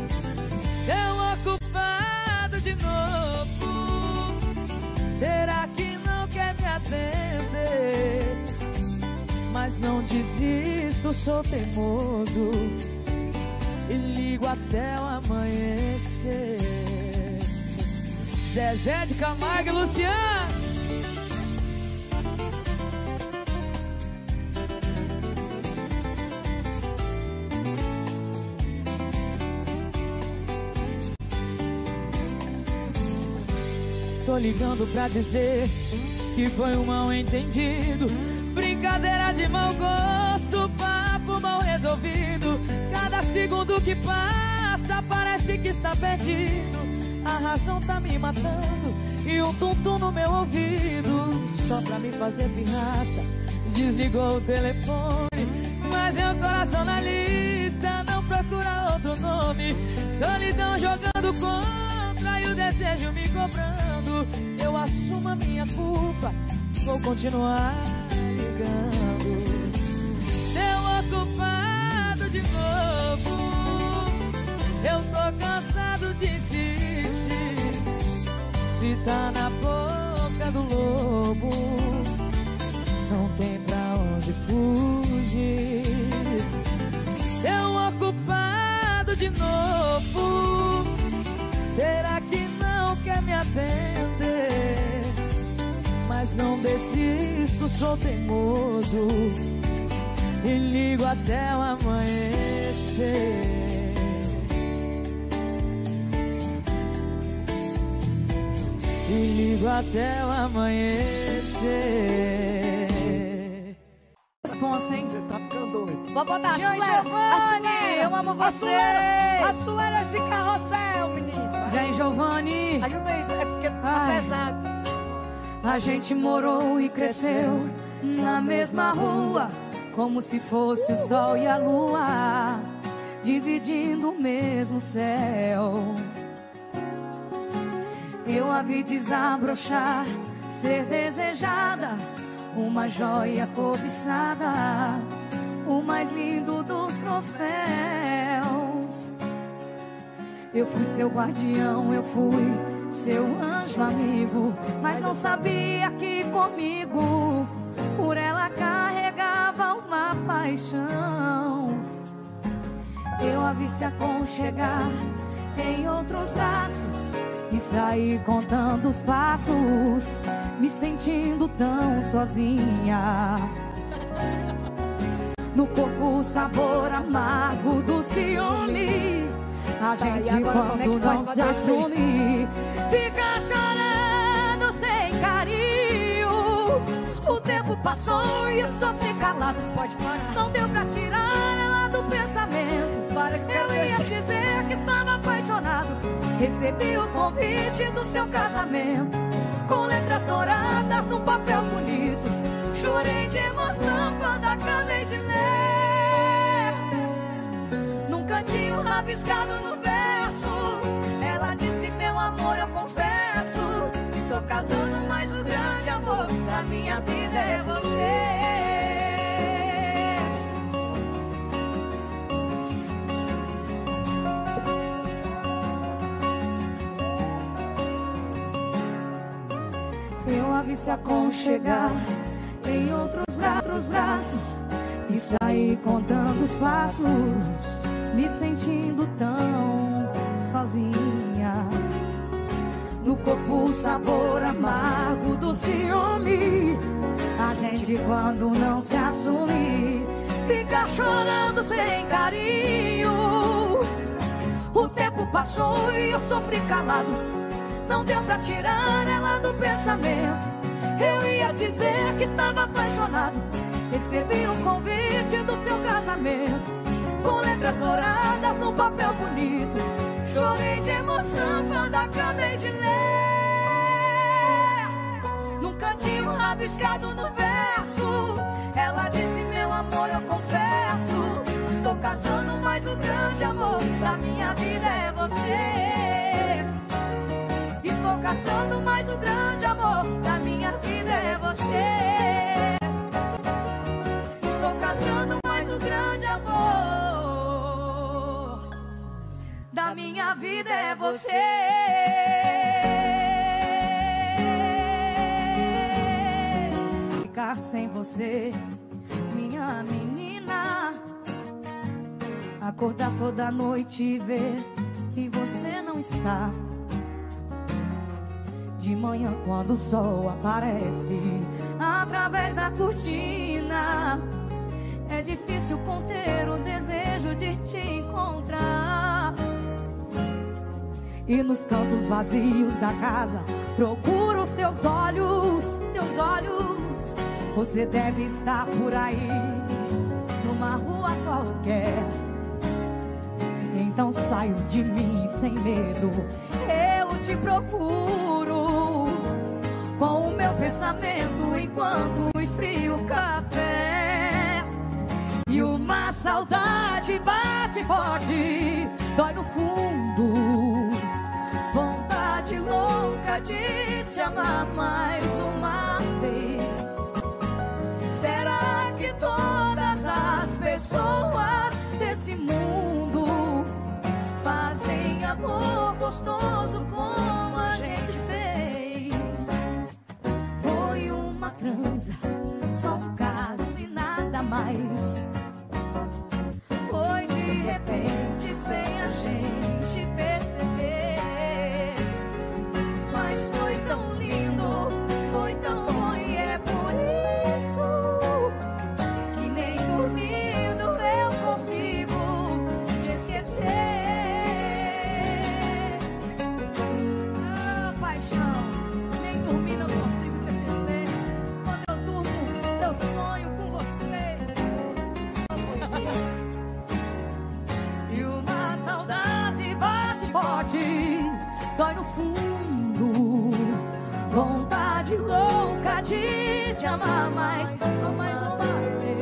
Speaker 4: Eu ocupado de novo, será que não quer me atender? Mas não desisto, sou teimoso e ligo até o amanhecer. Zezé de Camargo e Luciano. Tô ligando pra dizer que foi um mal entendido, brincadeira de mau gosto, papo mal resolvido. Cada segundo que passa parece que está perdido. A razão tá me matando e um tum-tum no meu ouvido. Só pra me fazer pirraça, desligou o telefone, mas meu coração na lista não procura outro nome. Solidão jogando contra e o desejo me cobrando. Eu assumo a minha culpa, vou continuar ligando. Eu ocupado de novo, eu tô cansado de insistir. Se tá na boca do lobo, não tem pra onde fugir. Eu ocupado de novo, será que não quer me atender? Mas não desisto, sou teimoso e ligo até o amanhecer. E ligo até o amanhecer.
Speaker 2: Responsa, hein?
Speaker 6: Você tá ficando doido.
Speaker 2: Vou botar a
Speaker 4: Jean
Speaker 2: Sulera,
Speaker 4: Giovanni,
Speaker 2: a Sulera,
Speaker 4: eu amo
Speaker 2: a
Speaker 4: você.
Speaker 2: Sulera, a Sulera, esse carrossel, menino.
Speaker 4: Jean Giovanni,
Speaker 2: Ajuda aí, é porque tá
Speaker 4: Ai.
Speaker 2: pesado.
Speaker 4: a gente morou e cresceu na mesma rua, como se fosse o sol e a lua, dividindo o mesmo céu. Eu a vi desabrochar, ser desejada, uma joia cobiçada, o mais lindo dos troféus. Eu fui seu guardião, eu fui seu anjo amigo, mas não sabia que comigo por ela carregava uma paixão. Eu a vi se aconchegar em outros braços e saí contando os passos, me sentindo tão sozinha. No corpo o sabor amargo do ciúme, a gente quando não se assume fica chorando sem carinho. O tempo passou e eu sofri calado. Pode parar. Não deu pra tirar ela do pensamento. Para que eu ia dizer que estava apaixonado. Recebi o convite do seu casamento,
Speaker 1: com letras douradas num papel bonito. Chorei de emoção quando acabei de ler. Num cantinho rabiscado no verso, ela disse: meu amor, eu confesso, estou casando, mas o grande amor da minha vida é você. Eu a vi se aconchegar em outros, bra outros braços e saí contando os passos, me sentindo tão sozinha. No corpo o sabor amargo do ciúme. A gente quando não se assume fica chorando sem carinho. O tempo passou e eu sofri calado. Não deu pra tirar ela do pensamento. Eu ia dizer que estava apaixonado. Recebi um convite do seu casamento, com letras douradas num papel bonito. Chorei de emoção quando acabei de ler. Num cantinho rabiscado no verso, ela disse: meu amor, eu confesso, estou casando, mas o grande amor da minha vida é você. Estou casando, mas o grande amor da minha vida é você. Estou casando, mas o grande amor da minha vida é você. Ficar sem você, minha menina. Acordar toda noite e ver que você não está. De manhã quando o sol aparece através da cortina, é difícil conter o desejo de te encontrar. E nos cantos vazios da casa procuro os teus olhos, teus olhos. Você deve estar por aí, numa rua qualquer. Então saio de mim sem medo, eu te procuro, com o meu pensamento enquanto esfrio o café. E uma saudade bate forte, dói no fundo, vontade louca de te amar mais uma vez. Será que todas as pessoas desse mundo fazem amor gostoso como a gente fez? Foi uma transa, só um caso e nada mais. Foi de repente sem a gente perceber. Mas foi tão lindo, foi tão bom, e é por isso que nem dormindo eu consigo te esquecer. Dói no fundo, vontade louca de te amar mais, só mais uma vez.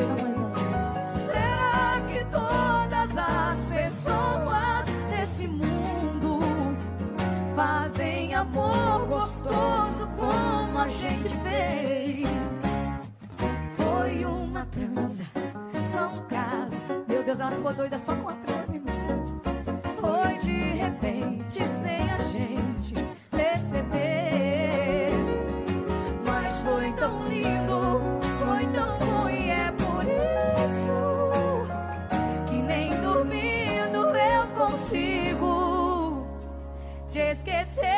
Speaker 1: Será que todas as pessoas desse mundo fazem amor gostoso como a gente fez? Foi uma transa, só um caso. Meu Deus, ela ficou doida só com a transa, irmão. Foi de repente sem a gente perceber. Mas foi tão lindo, foi tão bom, e é por isso que nem dormindo eu consigo te esquecer.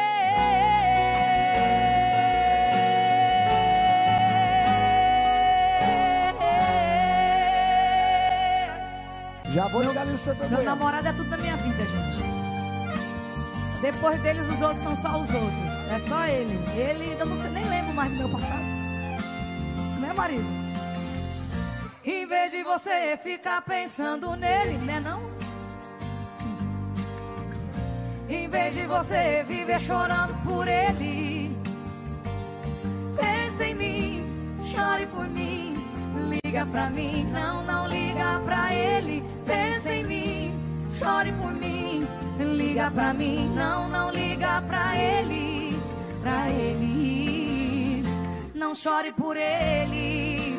Speaker 6: Já vou jogar no Santo Meu
Speaker 1: namorado é tudo na minha vida, gente. Depois deles, os outros são só os outros. É só ele. Ele, eu não sei, nem lembro mais do meu passado. Meu marido. Em vez de você ficar pensando nele, né não? Em vez de você viver chorando por ele, pensa em mim, chore por mim, liga pra mim, não, não liga pra ele. Pensa em mim, chore por mim, liga pra mim, não, não liga pra ele, pra ele, não chore por ele.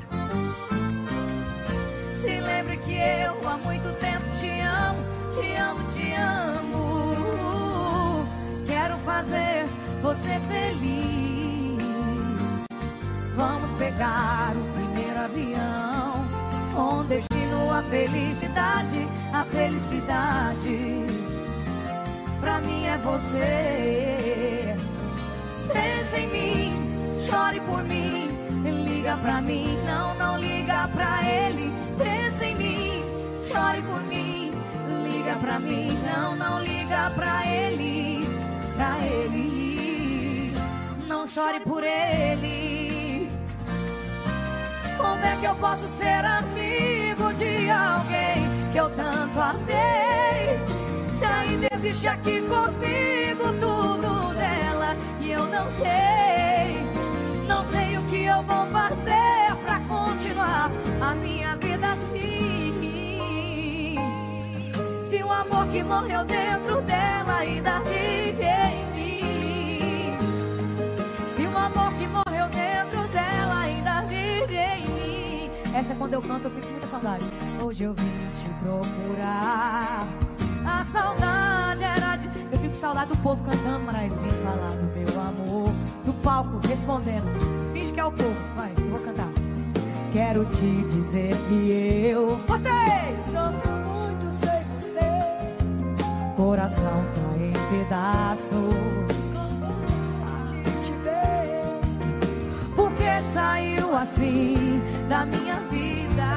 Speaker 1: Se lembre que eu há muito tempo te amo, te amo, te amo. Quero fazer você feliz. Vamos pegar o primeiro avião com destino à felicidade, a felicidade. Pra mim é você. Pensa em mim, chore por mim, liga pra mim, não, não liga pra ele. Pensa em mim, chore por mim, liga pra mim, não, não liga pra ele, pra ele, não chore por ele. Como é que eu posso ser amigo de alguém que eu tanto amei? Se ainda existe aqui comigo tudo dela e eu não sei, não sei o que eu vou fazer pra continuar a minha vida assim. Se o amor que morreu dentro dela ainda vive em mim, se o amor que morreu dentro dela ainda vive em mim. Essa é quando eu canto, eu fico com muita saudade. Hoje eu vim te procurar, a saudade era de... Eu fico com saudade do povo cantando, mas vim falar do meu amor, do palco respondendo. Finge que é o povo, vai, eu vou cantar. Quero te dizer que eu, vocês,
Speaker 2: sofro muito sem você.
Speaker 1: Coração tá em pedaços,
Speaker 2: Te ver.
Speaker 1: porque saiu assim da minha vida.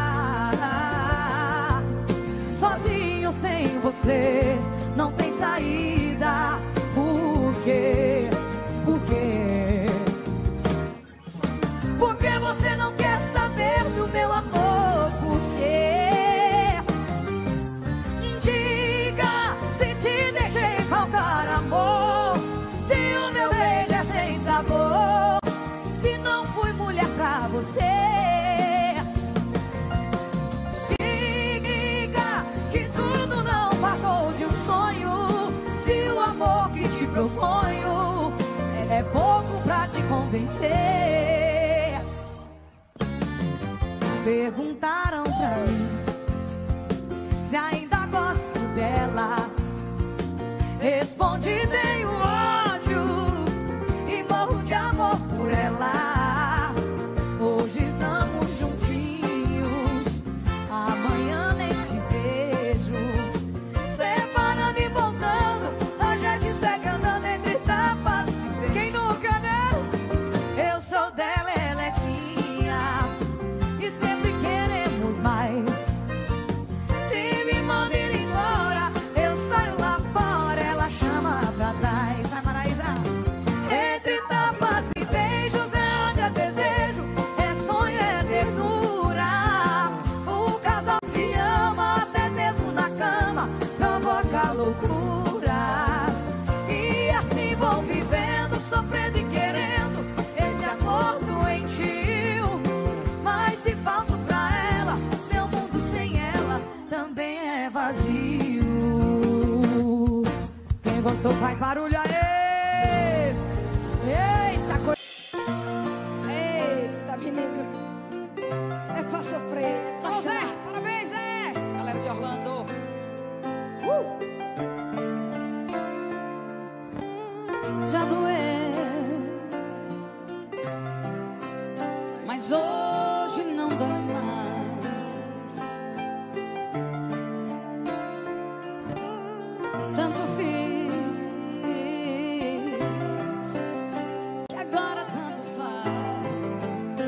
Speaker 1: Sozinho sem você não tem saída. Por quê? Por quê? Porque você não quer saber do meu amor? Por quê? Diga se te deixei faltar amor, se o meu beijo é sem sabor, se não fui mulher pra você. Diga que tudo não passou de um sonho, se o amor que te proponho é pouco pra te convencer. Perguntaram pra mim se ainda gosto dela. Respondi, tenho ódio e morro de amor por ela. Hoje estamos juntinhos, amanhã nem te vejo. Separando e voltando, a gente segue andando entre tapas. Quem nunca, né? Eu sou dela, ela é minha, e sempre queremos mais. Se me manda ir embora, eu saio lá fora, ela chama pra trás. Vai, Maraísa. Entre tapas e beijos é ânsia, desejo, é sonho, é ternura. O casal se ama até mesmo na cama, provoca loucuras. E assim vão vivendo, sofrendo e querendo esse amor doentio. Mas se falto pra ela, meu mundo sem ela também é vazio. Quem gostou faz barulho aí. Eita coisa.
Speaker 2: Eita, menino. É pra sofrer.
Speaker 7: Ô Zé, parabéns, Zé! Galera de Orlando.
Speaker 1: Já doeu, mas hoje não dói mais. Tanto fiz que agora tanto faz.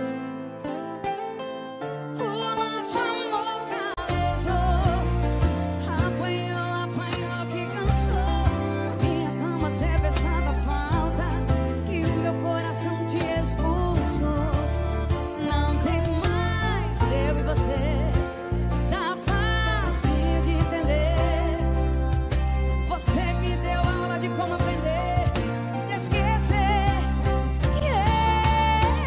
Speaker 1: O nosso amor calejou, apanhou, apanhou que cansou. Minha cama sempre estava falta e o meu coração te expulsou. Não tem mais eu e você, tá fácil de entender. Você me deu aula de como aprender, te esquecer. Yeah.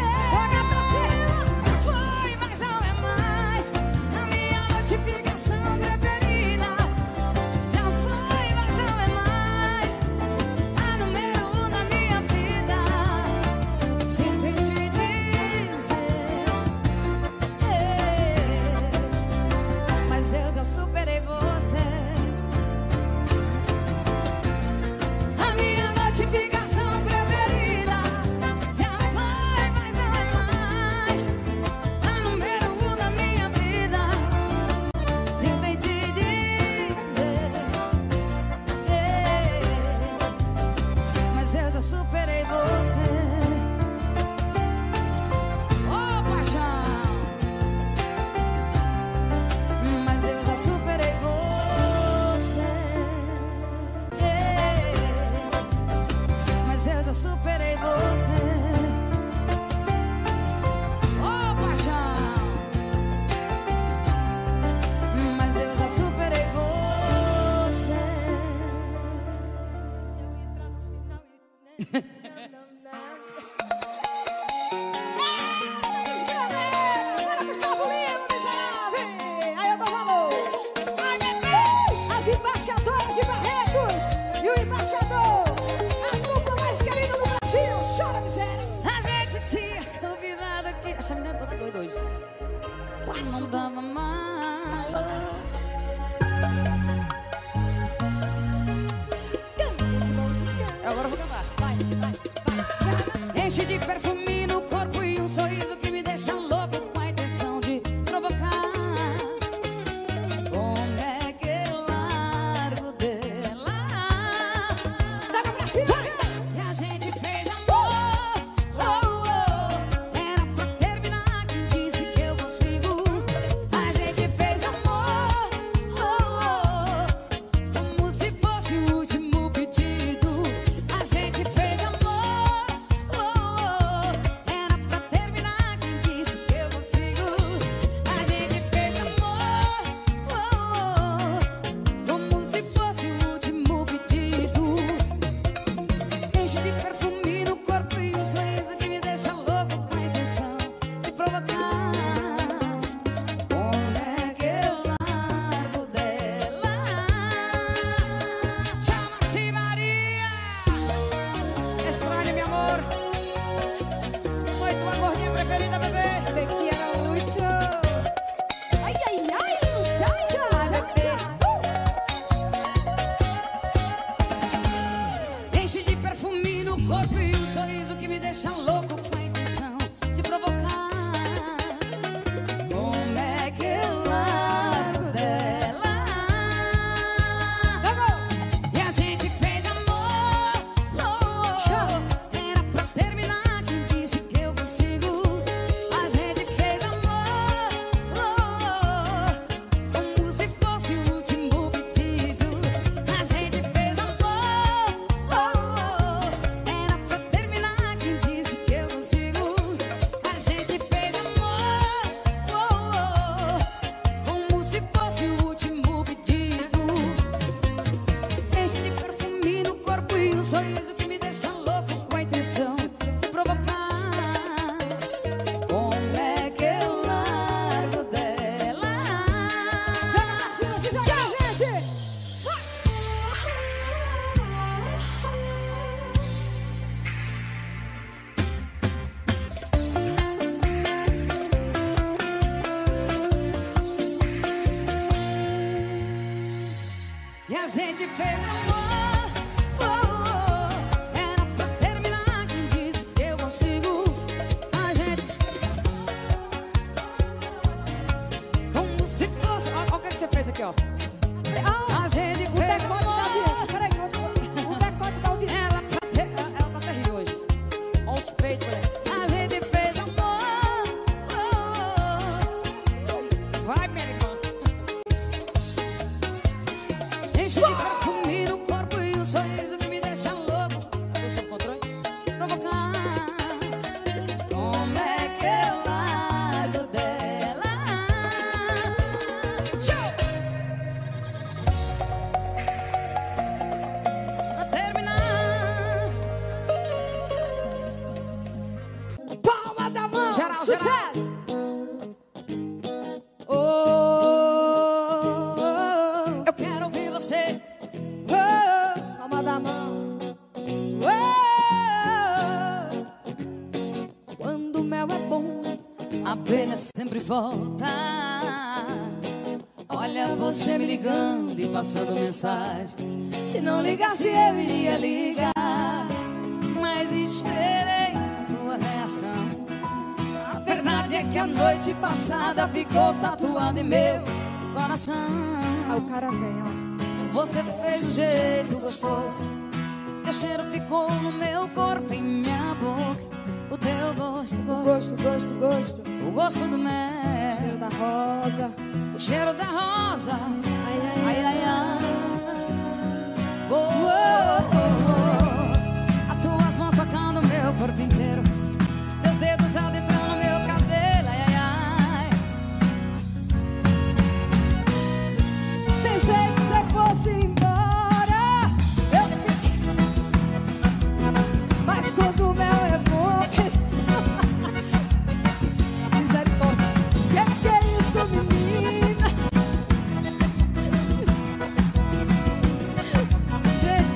Speaker 4: Essa menina é toda doida hoje. Passo da mamãe. Agora eu vou cantar. Vai, vai, vai. Enche de perfume no corpo e um sorriso que me deixa louco com a intenção de provocar. Como é que eu largo dela? Joga pra cima! E a gente fez amor. Oh, oh. Era pra terminar, quem disse que eu consigo? A gente fez amor. Oh, oh. Como se fosse o último pedido. A gente fez amor. Oh, oh. Era pra terminar, quem disse que eu consigo? A gente fez amor. Oh, oh. Como se fosse o último pedido. Enche de perfume no corpo e um sorriso que me deixa louco com a intenção de provocar. Como é que eu largo dela? Chama-se Maria. Estranha, meu amor. Sou tua gordinha preferida, bebê.
Speaker 2: Daqui era Lúcio. Ai, ai, ai, Lúcio.
Speaker 4: Enche de perfume no corpo e um sorriso que me deixa louco com a intenção de provocar. Como é que eu largo dela? E a gente fez amor. Oh, oh. Era pra terminar, quem disse que eu consigo? A gente fez amor. Oh, oh. Como se fosse o último pedido. A gente fez amor. Oh, oh. Era pra terminar, quem disse que eu consigo? A gente fez amor. Oh, oh. Como se fosse o último pedido. Enche de perfume no corpo e um sorriso que me deixa louco com a intenção de provocar. Como é que eu largo dela?
Speaker 2: Joga pra cima, se joga, gente.
Speaker 4: E a gente fez amor. Oh, oh. Era pra terminar, quem disse que eu consigo? A gente, como se fosse. Olha o que, que você fez aqui, ó. A gente
Speaker 2: O
Speaker 4: fez
Speaker 2: decote da audiência. Peraí, o decote da audiência.
Speaker 4: Ela, ela, ela tá terrível hoje. Olha os peitos, mulher. A gente fez amor. Oh, oh. Vai, minha irmã. Enche de perfume no corpo e um sorriso que me deixa louco. Cadê o seu controle? Provocar. Como é que eu largo dela? Tchau! Pra terminar.
Speaker 2: Palma da mão.
Speaker 4: Geral,
Speaker 2: Sucesso.
Speaker 4: geral. Oh, eu quero ouvir você.
Speaker 2: Oh, palma da mão.
Speaker 4: Oh, quando o mel é bom, a abelha sempre volta. Olha você me ligando e passando mensagem. Se não ligasse eu iria ligar, mas esperei a tua reação. A verdade é que a noite passada ficou tatuada em meu coração.
Speaker 2: Aí o cara vem, ó.
Speaker 4: Você fez um jeito gostoso. Teu cheiro ficou no meu corpo, em minha boca. O teu gosto, gosto,
Speaker 2: Gosto, gosto, gosto.
Speaker 4: o gosto do mel,
Speaker 2: Cheiro da rosa.
Speaker 4: o cheiro da rosa.
Speaker 2: Ai, ai,
Speaker 4: Ai, ai, ai. Oh, oh, oh, oh. As tuas mãos tocando meu corpo inteiro, teus dedos adentrando meu cabelo. Ai, ai, ai.
Speaker 2: Pensei que você fosse embora. Eu Mas quando o mel é bom. Misericórdia. Que que é isso, menina?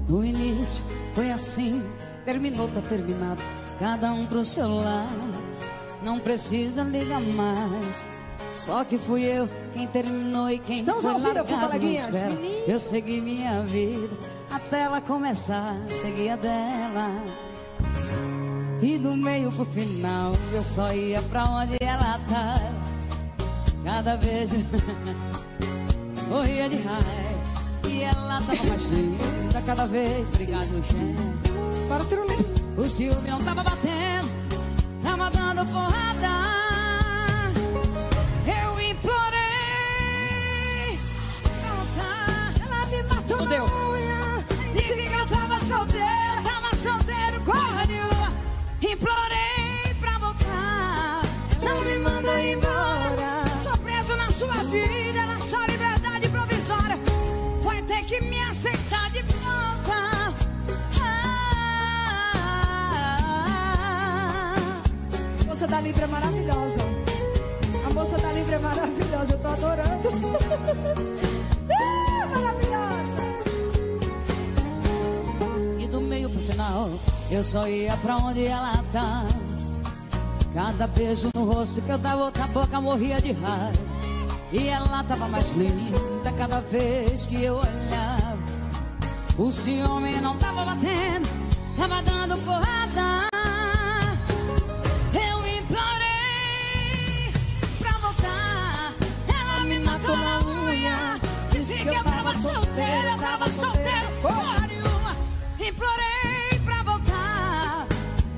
Speaker 1: No início foi assim, terminou, tá terminado, cada um pro seu lado. Não precisa ligar mais. Só que fui eu quem terminou e quem
Speaker 2: Estamos
Speaker 1: foi
Speaker 2: ao vivo,
Speaker 1: largado
Speaker 2: coleguinhas,
Speaker 1: não espera.
Speaker 2: meninas.
Speaker 1: Eu segui minha vida até ela começar, segui a dela. E do meio pro final eu só ia pra onde ela tá. Cada beijo corria de raiva e ela tava mais linda cada vez. Obrigado, gente.
Speaker 2: Para o tirolinho.
Speaker 1: O ciúme tava batendo, tava dando porrada. Eu implorei pra voltar. Ela me matou
Speaker 2: Não
Speaker 1: na
Speaker 2: deu.
Speaker 1: unha. Disse que eu tava solteiro, tava solteiro, corra nenhuma. Implorei pra voltar. Não me manda embora. Sou preso na sua vida, na sua liberdade provisória. Vai ter que me aceitar de volta.
Speaker 2: A moça da Libra é maravilhosa. A moça da Libra é maravilhosa, eu tô adorando. Ah, maravilhosa.
Speaker 1: E do meio pro final eu só ia pra onde ela tá. Cada beijo no rosto que eu dava outra boca morria de raiva. E ela tava mais linda cada vez que eu olhava. O ciúme não tava batendo, tava dando porrada. Eu implorei pra voltar. Ela me matou na unha. Disse que eu tava solteira, eu tava solteiro, porra nenhuma. Implorei pra voltar.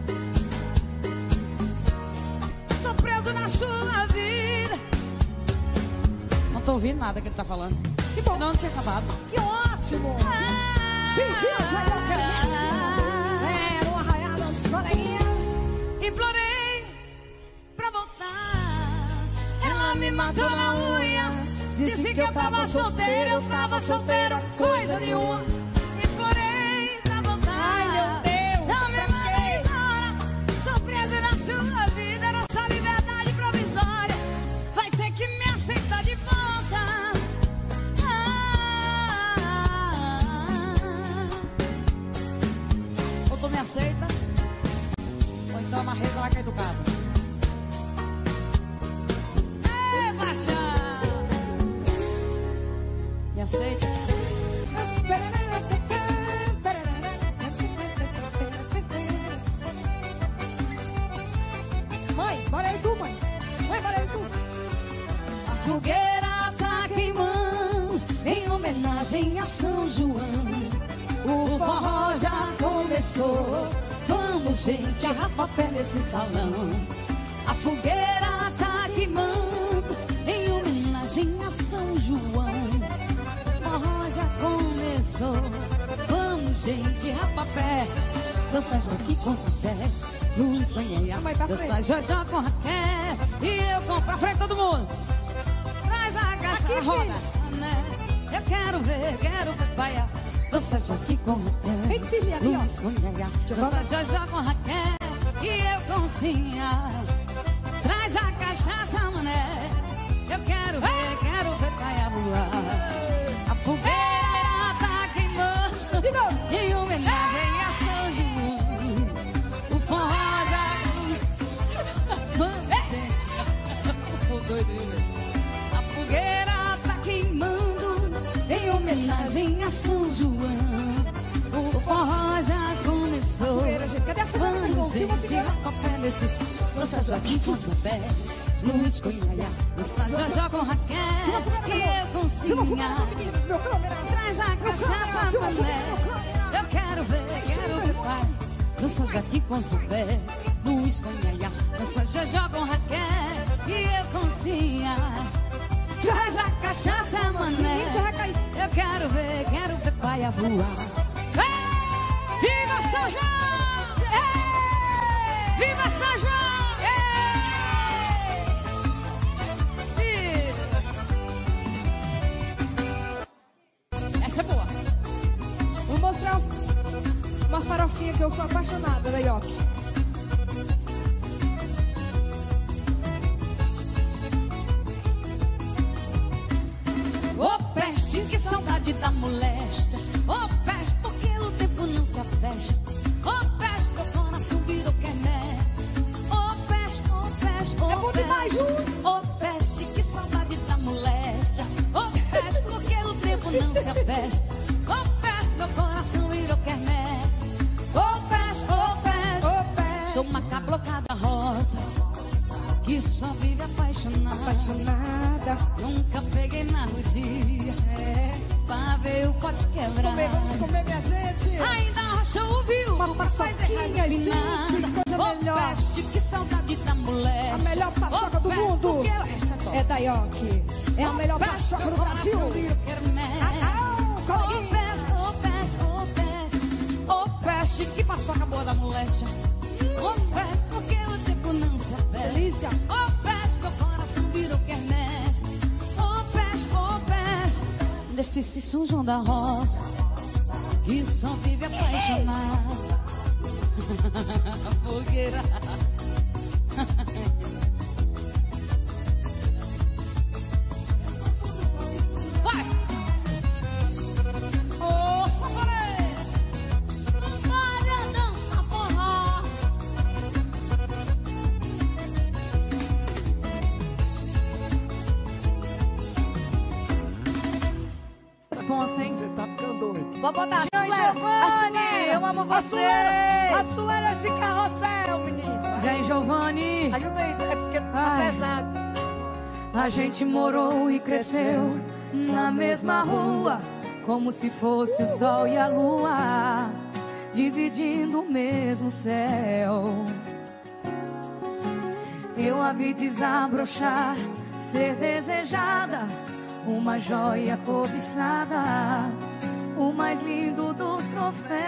Speaker 1: Sou preso na sua vida. Não tô ouvindo nada que ele tá falando.
Speaker 2: Que bom.
Speaker 1: Não, não tinha acabado.
Speaker 2: Que ótimo. Bem-vindo ao Carência. É, no arraial das coleguinhas.
Speaker 1: Implorei pra voltar. Ela me matou na unha. Disse que eu tava solteira, eu tava solteira, coisa nenhuma. Implorei pra voltar.
Speaker 2: Ai, meu Deus,
Speaker 1: não me
Speaker 2: pra
Speaker 1: manda
Speaker 2: quê?
Speaker 1: embora. Sou preso na sua vida, na sua liberdade provisória. Vai ter que me aceitar de volta. Ou tu me aceita, ou então a marreta vai cair do carro. Ei, baixa! Me aceita?
Speaker 2: Mãe, bora aí tu, mãe. Mãe, bora aí tu.
Speaker 1: A fogueira tá queimando em homenagem a São João. O forró já começou. Vamos, gente, arrasta a pé nesse salão. A fogueira tá queimando em homenagem a São João. O forró já começou. Vamos, gente, rapa pé. Dança Joaquim com Sapé, Luiz Banheira.
Speaker 2: Vai pra
Speaker 1: Dança
Speaker 2: frente.
Speaker 1: Jojó com Raquel. E eu com pra frente todo mundo. Traz a caixa,
Speaker 2: Aqui,
Speaker 1: roda, né? Eu quero ver, quero ver, paia. Dança Joaquim com Raquel.
Speaker 2: Vem, filha, aqui, ó.
Speaker 1: Luiz Banheira. Dança Jojó com Raquel. E eu com Cinha. Traz a cachaça, mané. Eu quero ver, quero ver, paia voar. A fogueira tá queimando
Speaker 2: De novo.
Speaker 1: em homenagem a São João. O forró já... Mano, gente, tô doido. A fogueira tá queimando em homenagem a São João. O forró já começou.
Speaker 2: Fogueira, gente. Cadê a fogueira, meu irmão?
Speaker 1: Vamos,
Speaker 2: Filma,
Speaker 1: gente,
Speaker 2: filma.
Speaker 1: a pé nesses... Dança Joaquim com Sapé, Luiz Cunha. Dança Jojó com Raquel. E eu com
Speaker 2: Filma, filma,
Speaker 1: Cinha.
Speaker 2: menino. Meu câmera.
Speaker 1: Traz a cachaça,
Speaker 2: Filma, filma,
Speaker 1: mané.
Speaker 2: filma, filma.
Speaker 1: Eu quero ver, quero ver, pai. Dança Joaquim com Sapé, Luiz Cunha. Dança Jojó com Raquel. E eu com Cinha. Traz a cachaça, mané.
Speaker 2: Isso vai cair.
Speaker 1: Eu quero ver, quero ver, pai, a voar. Ei! Viva São João! Ei! Viva São João! Ei! E- Essa é boa.
Speaker 2: Vou mostrar uma farofinha que eu sou apaixonada da Ioki.
Speaker 1: Ô peste, que saudade da moléstia. Ô peste, porque o tempo Sou uma cablocada rosa que só vive apaixonada.
Speaker 7: Apaixonada.
Speaker 1: Nunca peguei na rodinha, é, pra ver o pote quebrar.
Speaker 7: Vamos comer, vamos comer, minha gente.
Speaker 1: Ainda acha ouviu
Speaker 7: uma paçoquinha, gente, coisa melhor.
Speaker 1: Peste, que saudade da mulher.
Speaker 7: A melhor paçoca do mundo é da Ioki. É a melhor paçoca do Brasil.
Speaker 1: Ô peste, ô peste, ô peste, ô peste, que paçoca boa da moléstia. Ô peste, porque o tempo não se apega.
Speaker 7: Delícia.
Speaker 1: Ô peste, meu coração virou quermesse. Ô peste, ô peste, desse São João da Roça que só vive apaixonado. Fogueira. Vai! Ô, sanfoneiro!
Speaker 8: Bora dançar forró!
Speaker 4: Responsa, hein?
Speaker 6: Você tá ficando doido.
Speaker 4: Vou botar
Speaker 7: Jean
Speaker 4: Giovanni, eu amo você.
Speaker 7: Acelera esse carrossel, menino.
Speaker 4: Jean Giovanni,
Speaker 7: Ajuda aí, é porque tá
Speaker 4: Ai.
Speaker 7: pesado.
Speaker 4: a gente morou e cresceu na mesma rua, como se fosse o sol e a lua, dividindo o mesmo céu. Eu a vi desabrochar, ser desejada, uma joia cobiçada, o mais lindo dos troféus.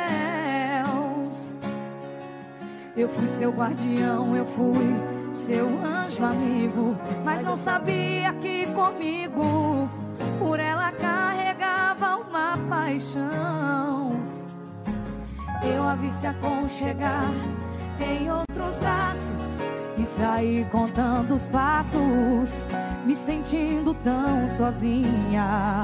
Speaker 4: Eu fui seu guardião, eu fui seu anjo amigo, mas não sabia que comigo por ela carregava uma paixão. Eu a vi se aconchegar em outros braços e saí contando os passos, me sentindo tão sozinha.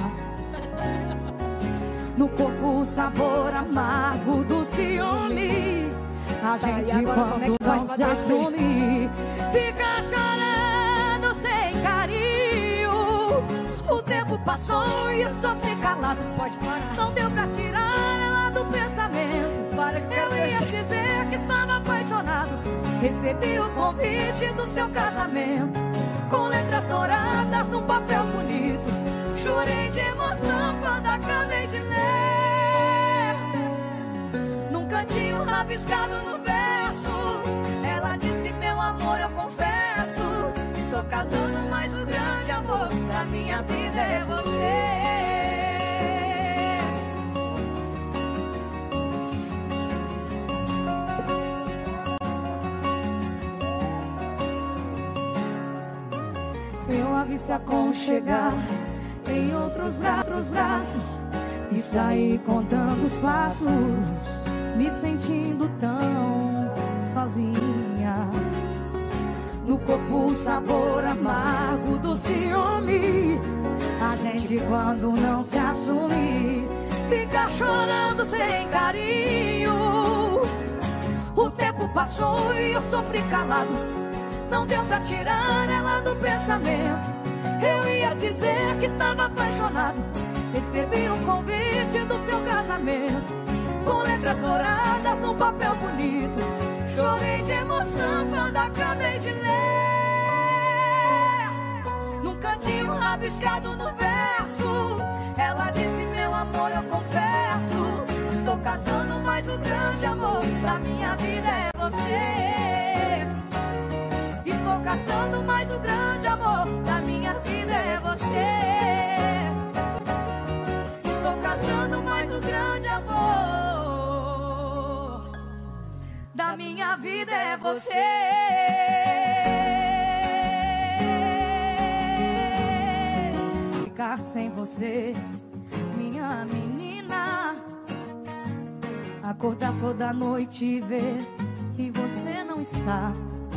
Speaker 4: No corpo o sabor amargo do ciúme, a gente quando não se assume fica chorando sem carinho. O tempo passou e eu sofri calado. Pode parar. Não deu pra tirar ela do pensamento. Para que eu ia dizer que estava apaixonado. Recebi o convite do seu casamento com letras douradas num papel bonito. Chorei de emoção quando acabei de ler. Num cantinho rabiscado no verso, ela disse: meu amor, eu confesso, estou casando, mas o grande amor da minha vida é você. Eu a vi se aconchegar em outros, bra outros braços e saí contando os passos, me sentindo tão sozinha. No corpo o sabor amargo do ciúme, a gente quando não se assume fica chorando sem carinho. O tempo passou e eu sofri calado, não deu pra tirar ela do pensamento. Eu ia dizer que estava apaixonado. Recebi um convite do seu casamento com letras douradas num papel bonito. Chorei de emoção quando acabei de ler. Num cantinho rabiscado no verso, ela disse: meu amor, eu confesso, estou casando, mas o grande amor da minha vida é você. Estou casando, mas o grande amor da minha vida é você. Estou casando, mas o grande amor da minha vida é você. Ficar sem você, minha menina, acordar toda noite e ver que você não está.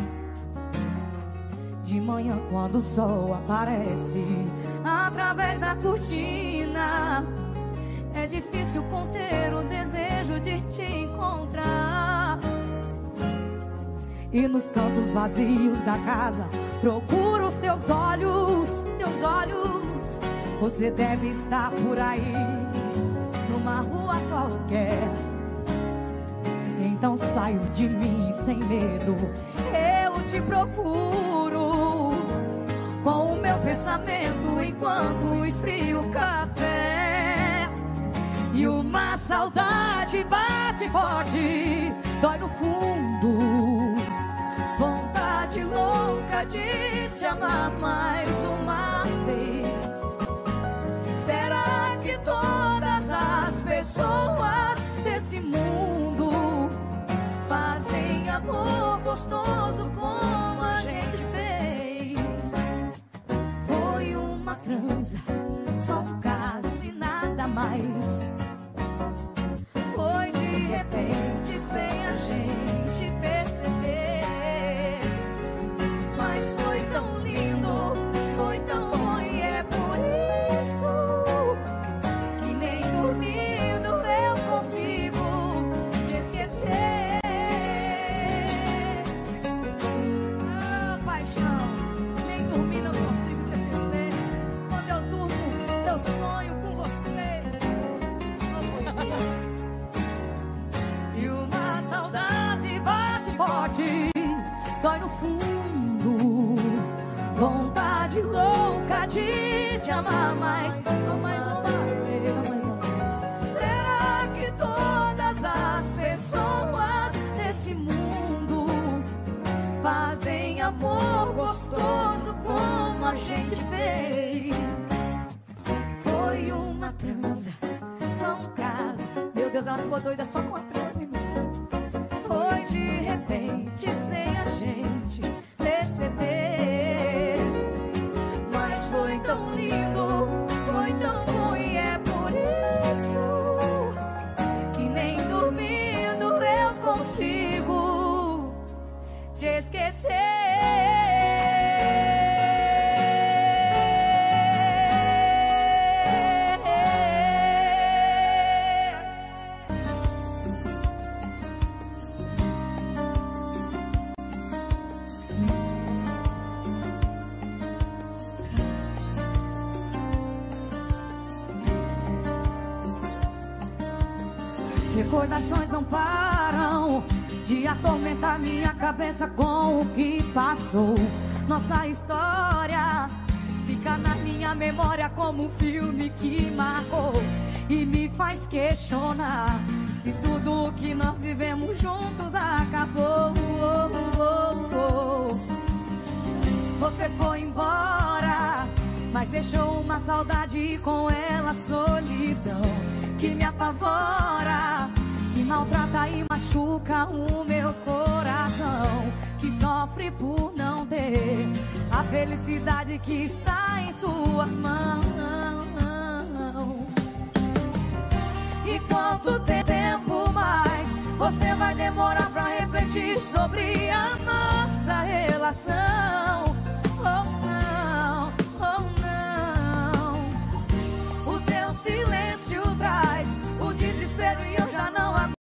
Speaker 4: De manhã quando o sol aparece através da cortina, é difícil conter o desejo de te encontrar. E nos cantos vazios da casa procuro os teus olhos, teus olhos. Você deve estar por aí, numa rua qualquer. Então
Speaker 1: saio de mim sem medo. Eu te procuro com o meu pensamento enquanto esfrio o café. E uma saudade bate forte, dói no fundo. Vontade louca de te amar mais uma vez. Será que todas as pessoas desse mundo fazem amor gostoso como a gente fez? Foi uma transa, só um caso e nada mais. Foi de repente sem a gente perceber. Mas foi tão lindo, foi tão bom e é por isso que nem dormindo eu consigo te esquecer. Ah, paixão, nem dormindo eu consigo te esquecer. Quando eu durmo, eu sonho com você. Oh, poesia. E uma saudade bate forte, dói no fundo. Vontade louca de te amar mais, só mais uma vez. Será que todas as pessoas desse mundo fazem amor gostoso como a gente fez? Foi uma transa, só um caso. Meu Deus, ela ficou doida só com a transa, irmão. Foi de repente sem a gente perceber. Mas foi tão lindo, foi tão bom e é por isso que nem dormindo eu consigo te esquecer. Recordações não param de atormentar minha cabeça com o que passou. Nossa história fica na minha memória como um filme que marcou e me faz questionar se tudo o que nós vivemos juntos acabou. Oh, oh, oh. Você foi embora, mas deixou uma saudade e com ela solidão que me apavora, que maltrata e machuca o meu coração, que sofre por não ter a felicidade que está em suas mãos. E quanto tempo mais você vai demorar pra refletir sobre a nossa relação? Oh não, oh não. O teu silêncio traz o desespero e eu já não aguento.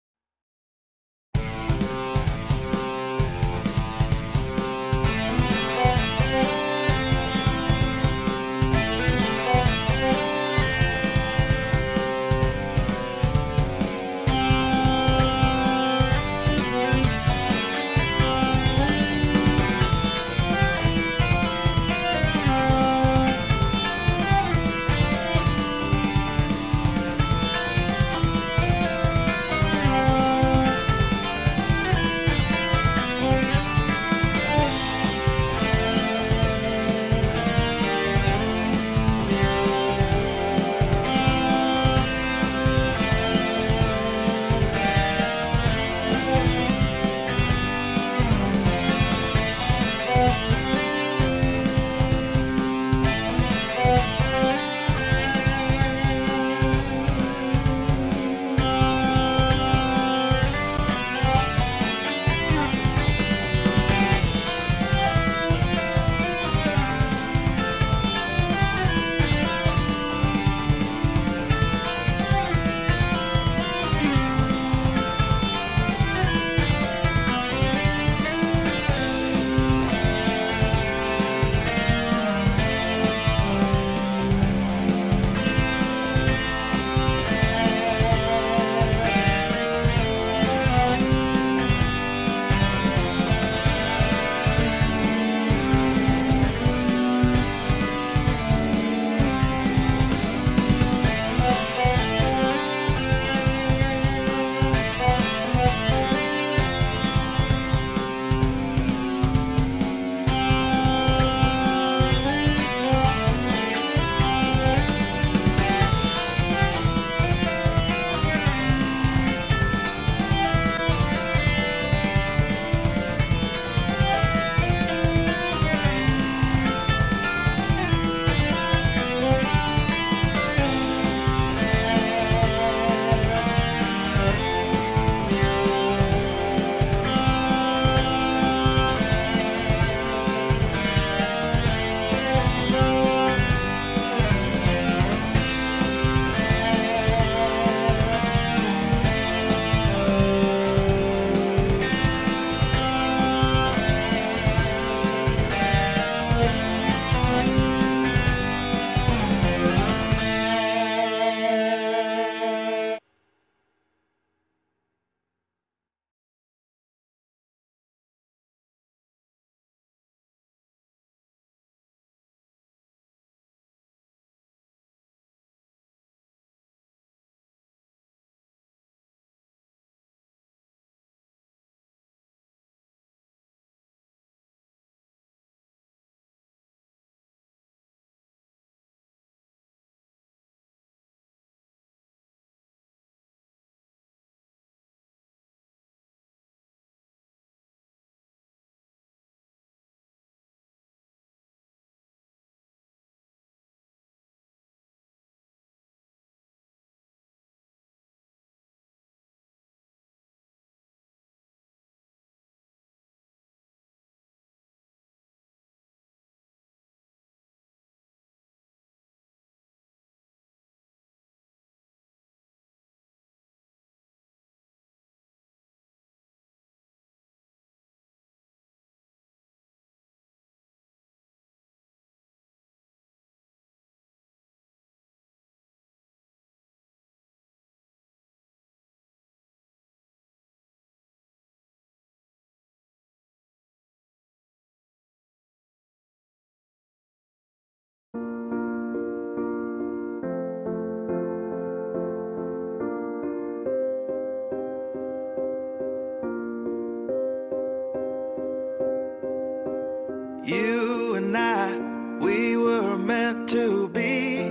Speaker 9: You and I, we were meant to be.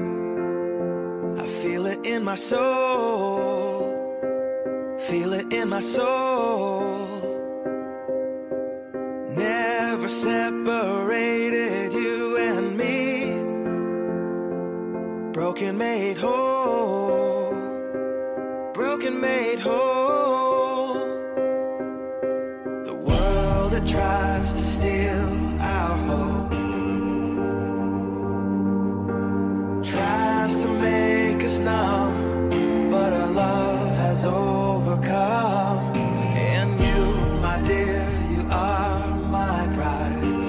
Speaker 9: I feel it in my soul, feel it in my soul. Never separated, you and me. Broken made whole, broken made whole. The world that tries to steal our hope tries to make us numb, but our love has overcome. And you, my dear, you are my prize.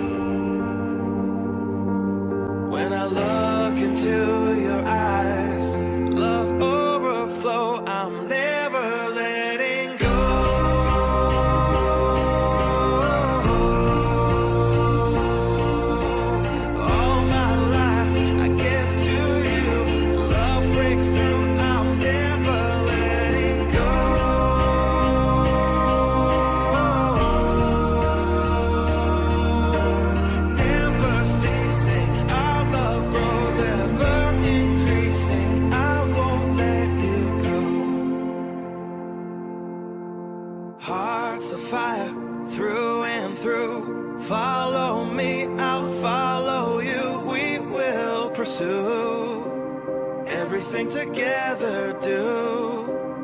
Speaker 9: When I look into your eyes, love overflow, I'm never letting go. All my life I give to you, love breakthrough, I'm never letting go. Never ceasing, our love grows ever increasing, I won't let you go. Hearts of fire through and through, follow me, I'll follow you. We will pursue everything together, do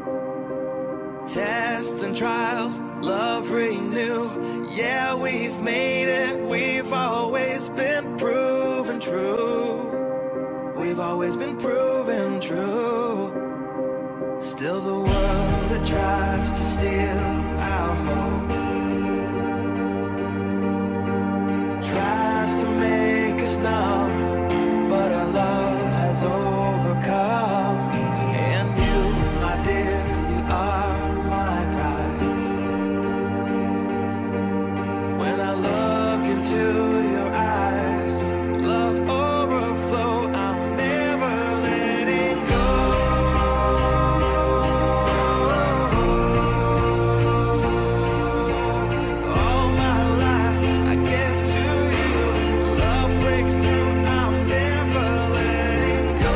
Speaker 9: tests and trials, love renew. Yeah, we've made it, we've always been proven true. We've always been proven true. Still the world that tries to steal our hope tries to make us numb, but our love has overcome. And you, my dear, you are my prize. When I look into your eyes, love overflow, I'm never letting go. All my life I give to you, love breakthrough, I'm never letting go.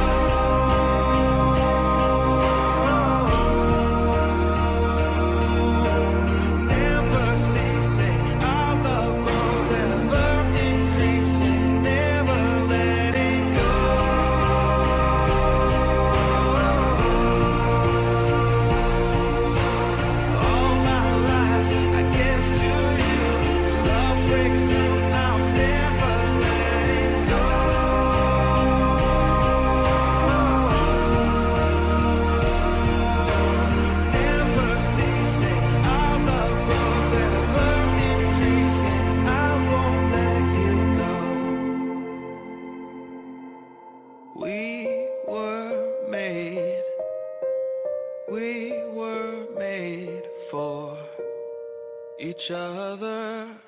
Speaker 9: Never ceasing, our love grows ever increasing, never letting go. All my life I give to you, love breakthrough, I'm never letting go. Never ceasing, our love grows ever increasing, I won't let you go. We were made, we were made for each other.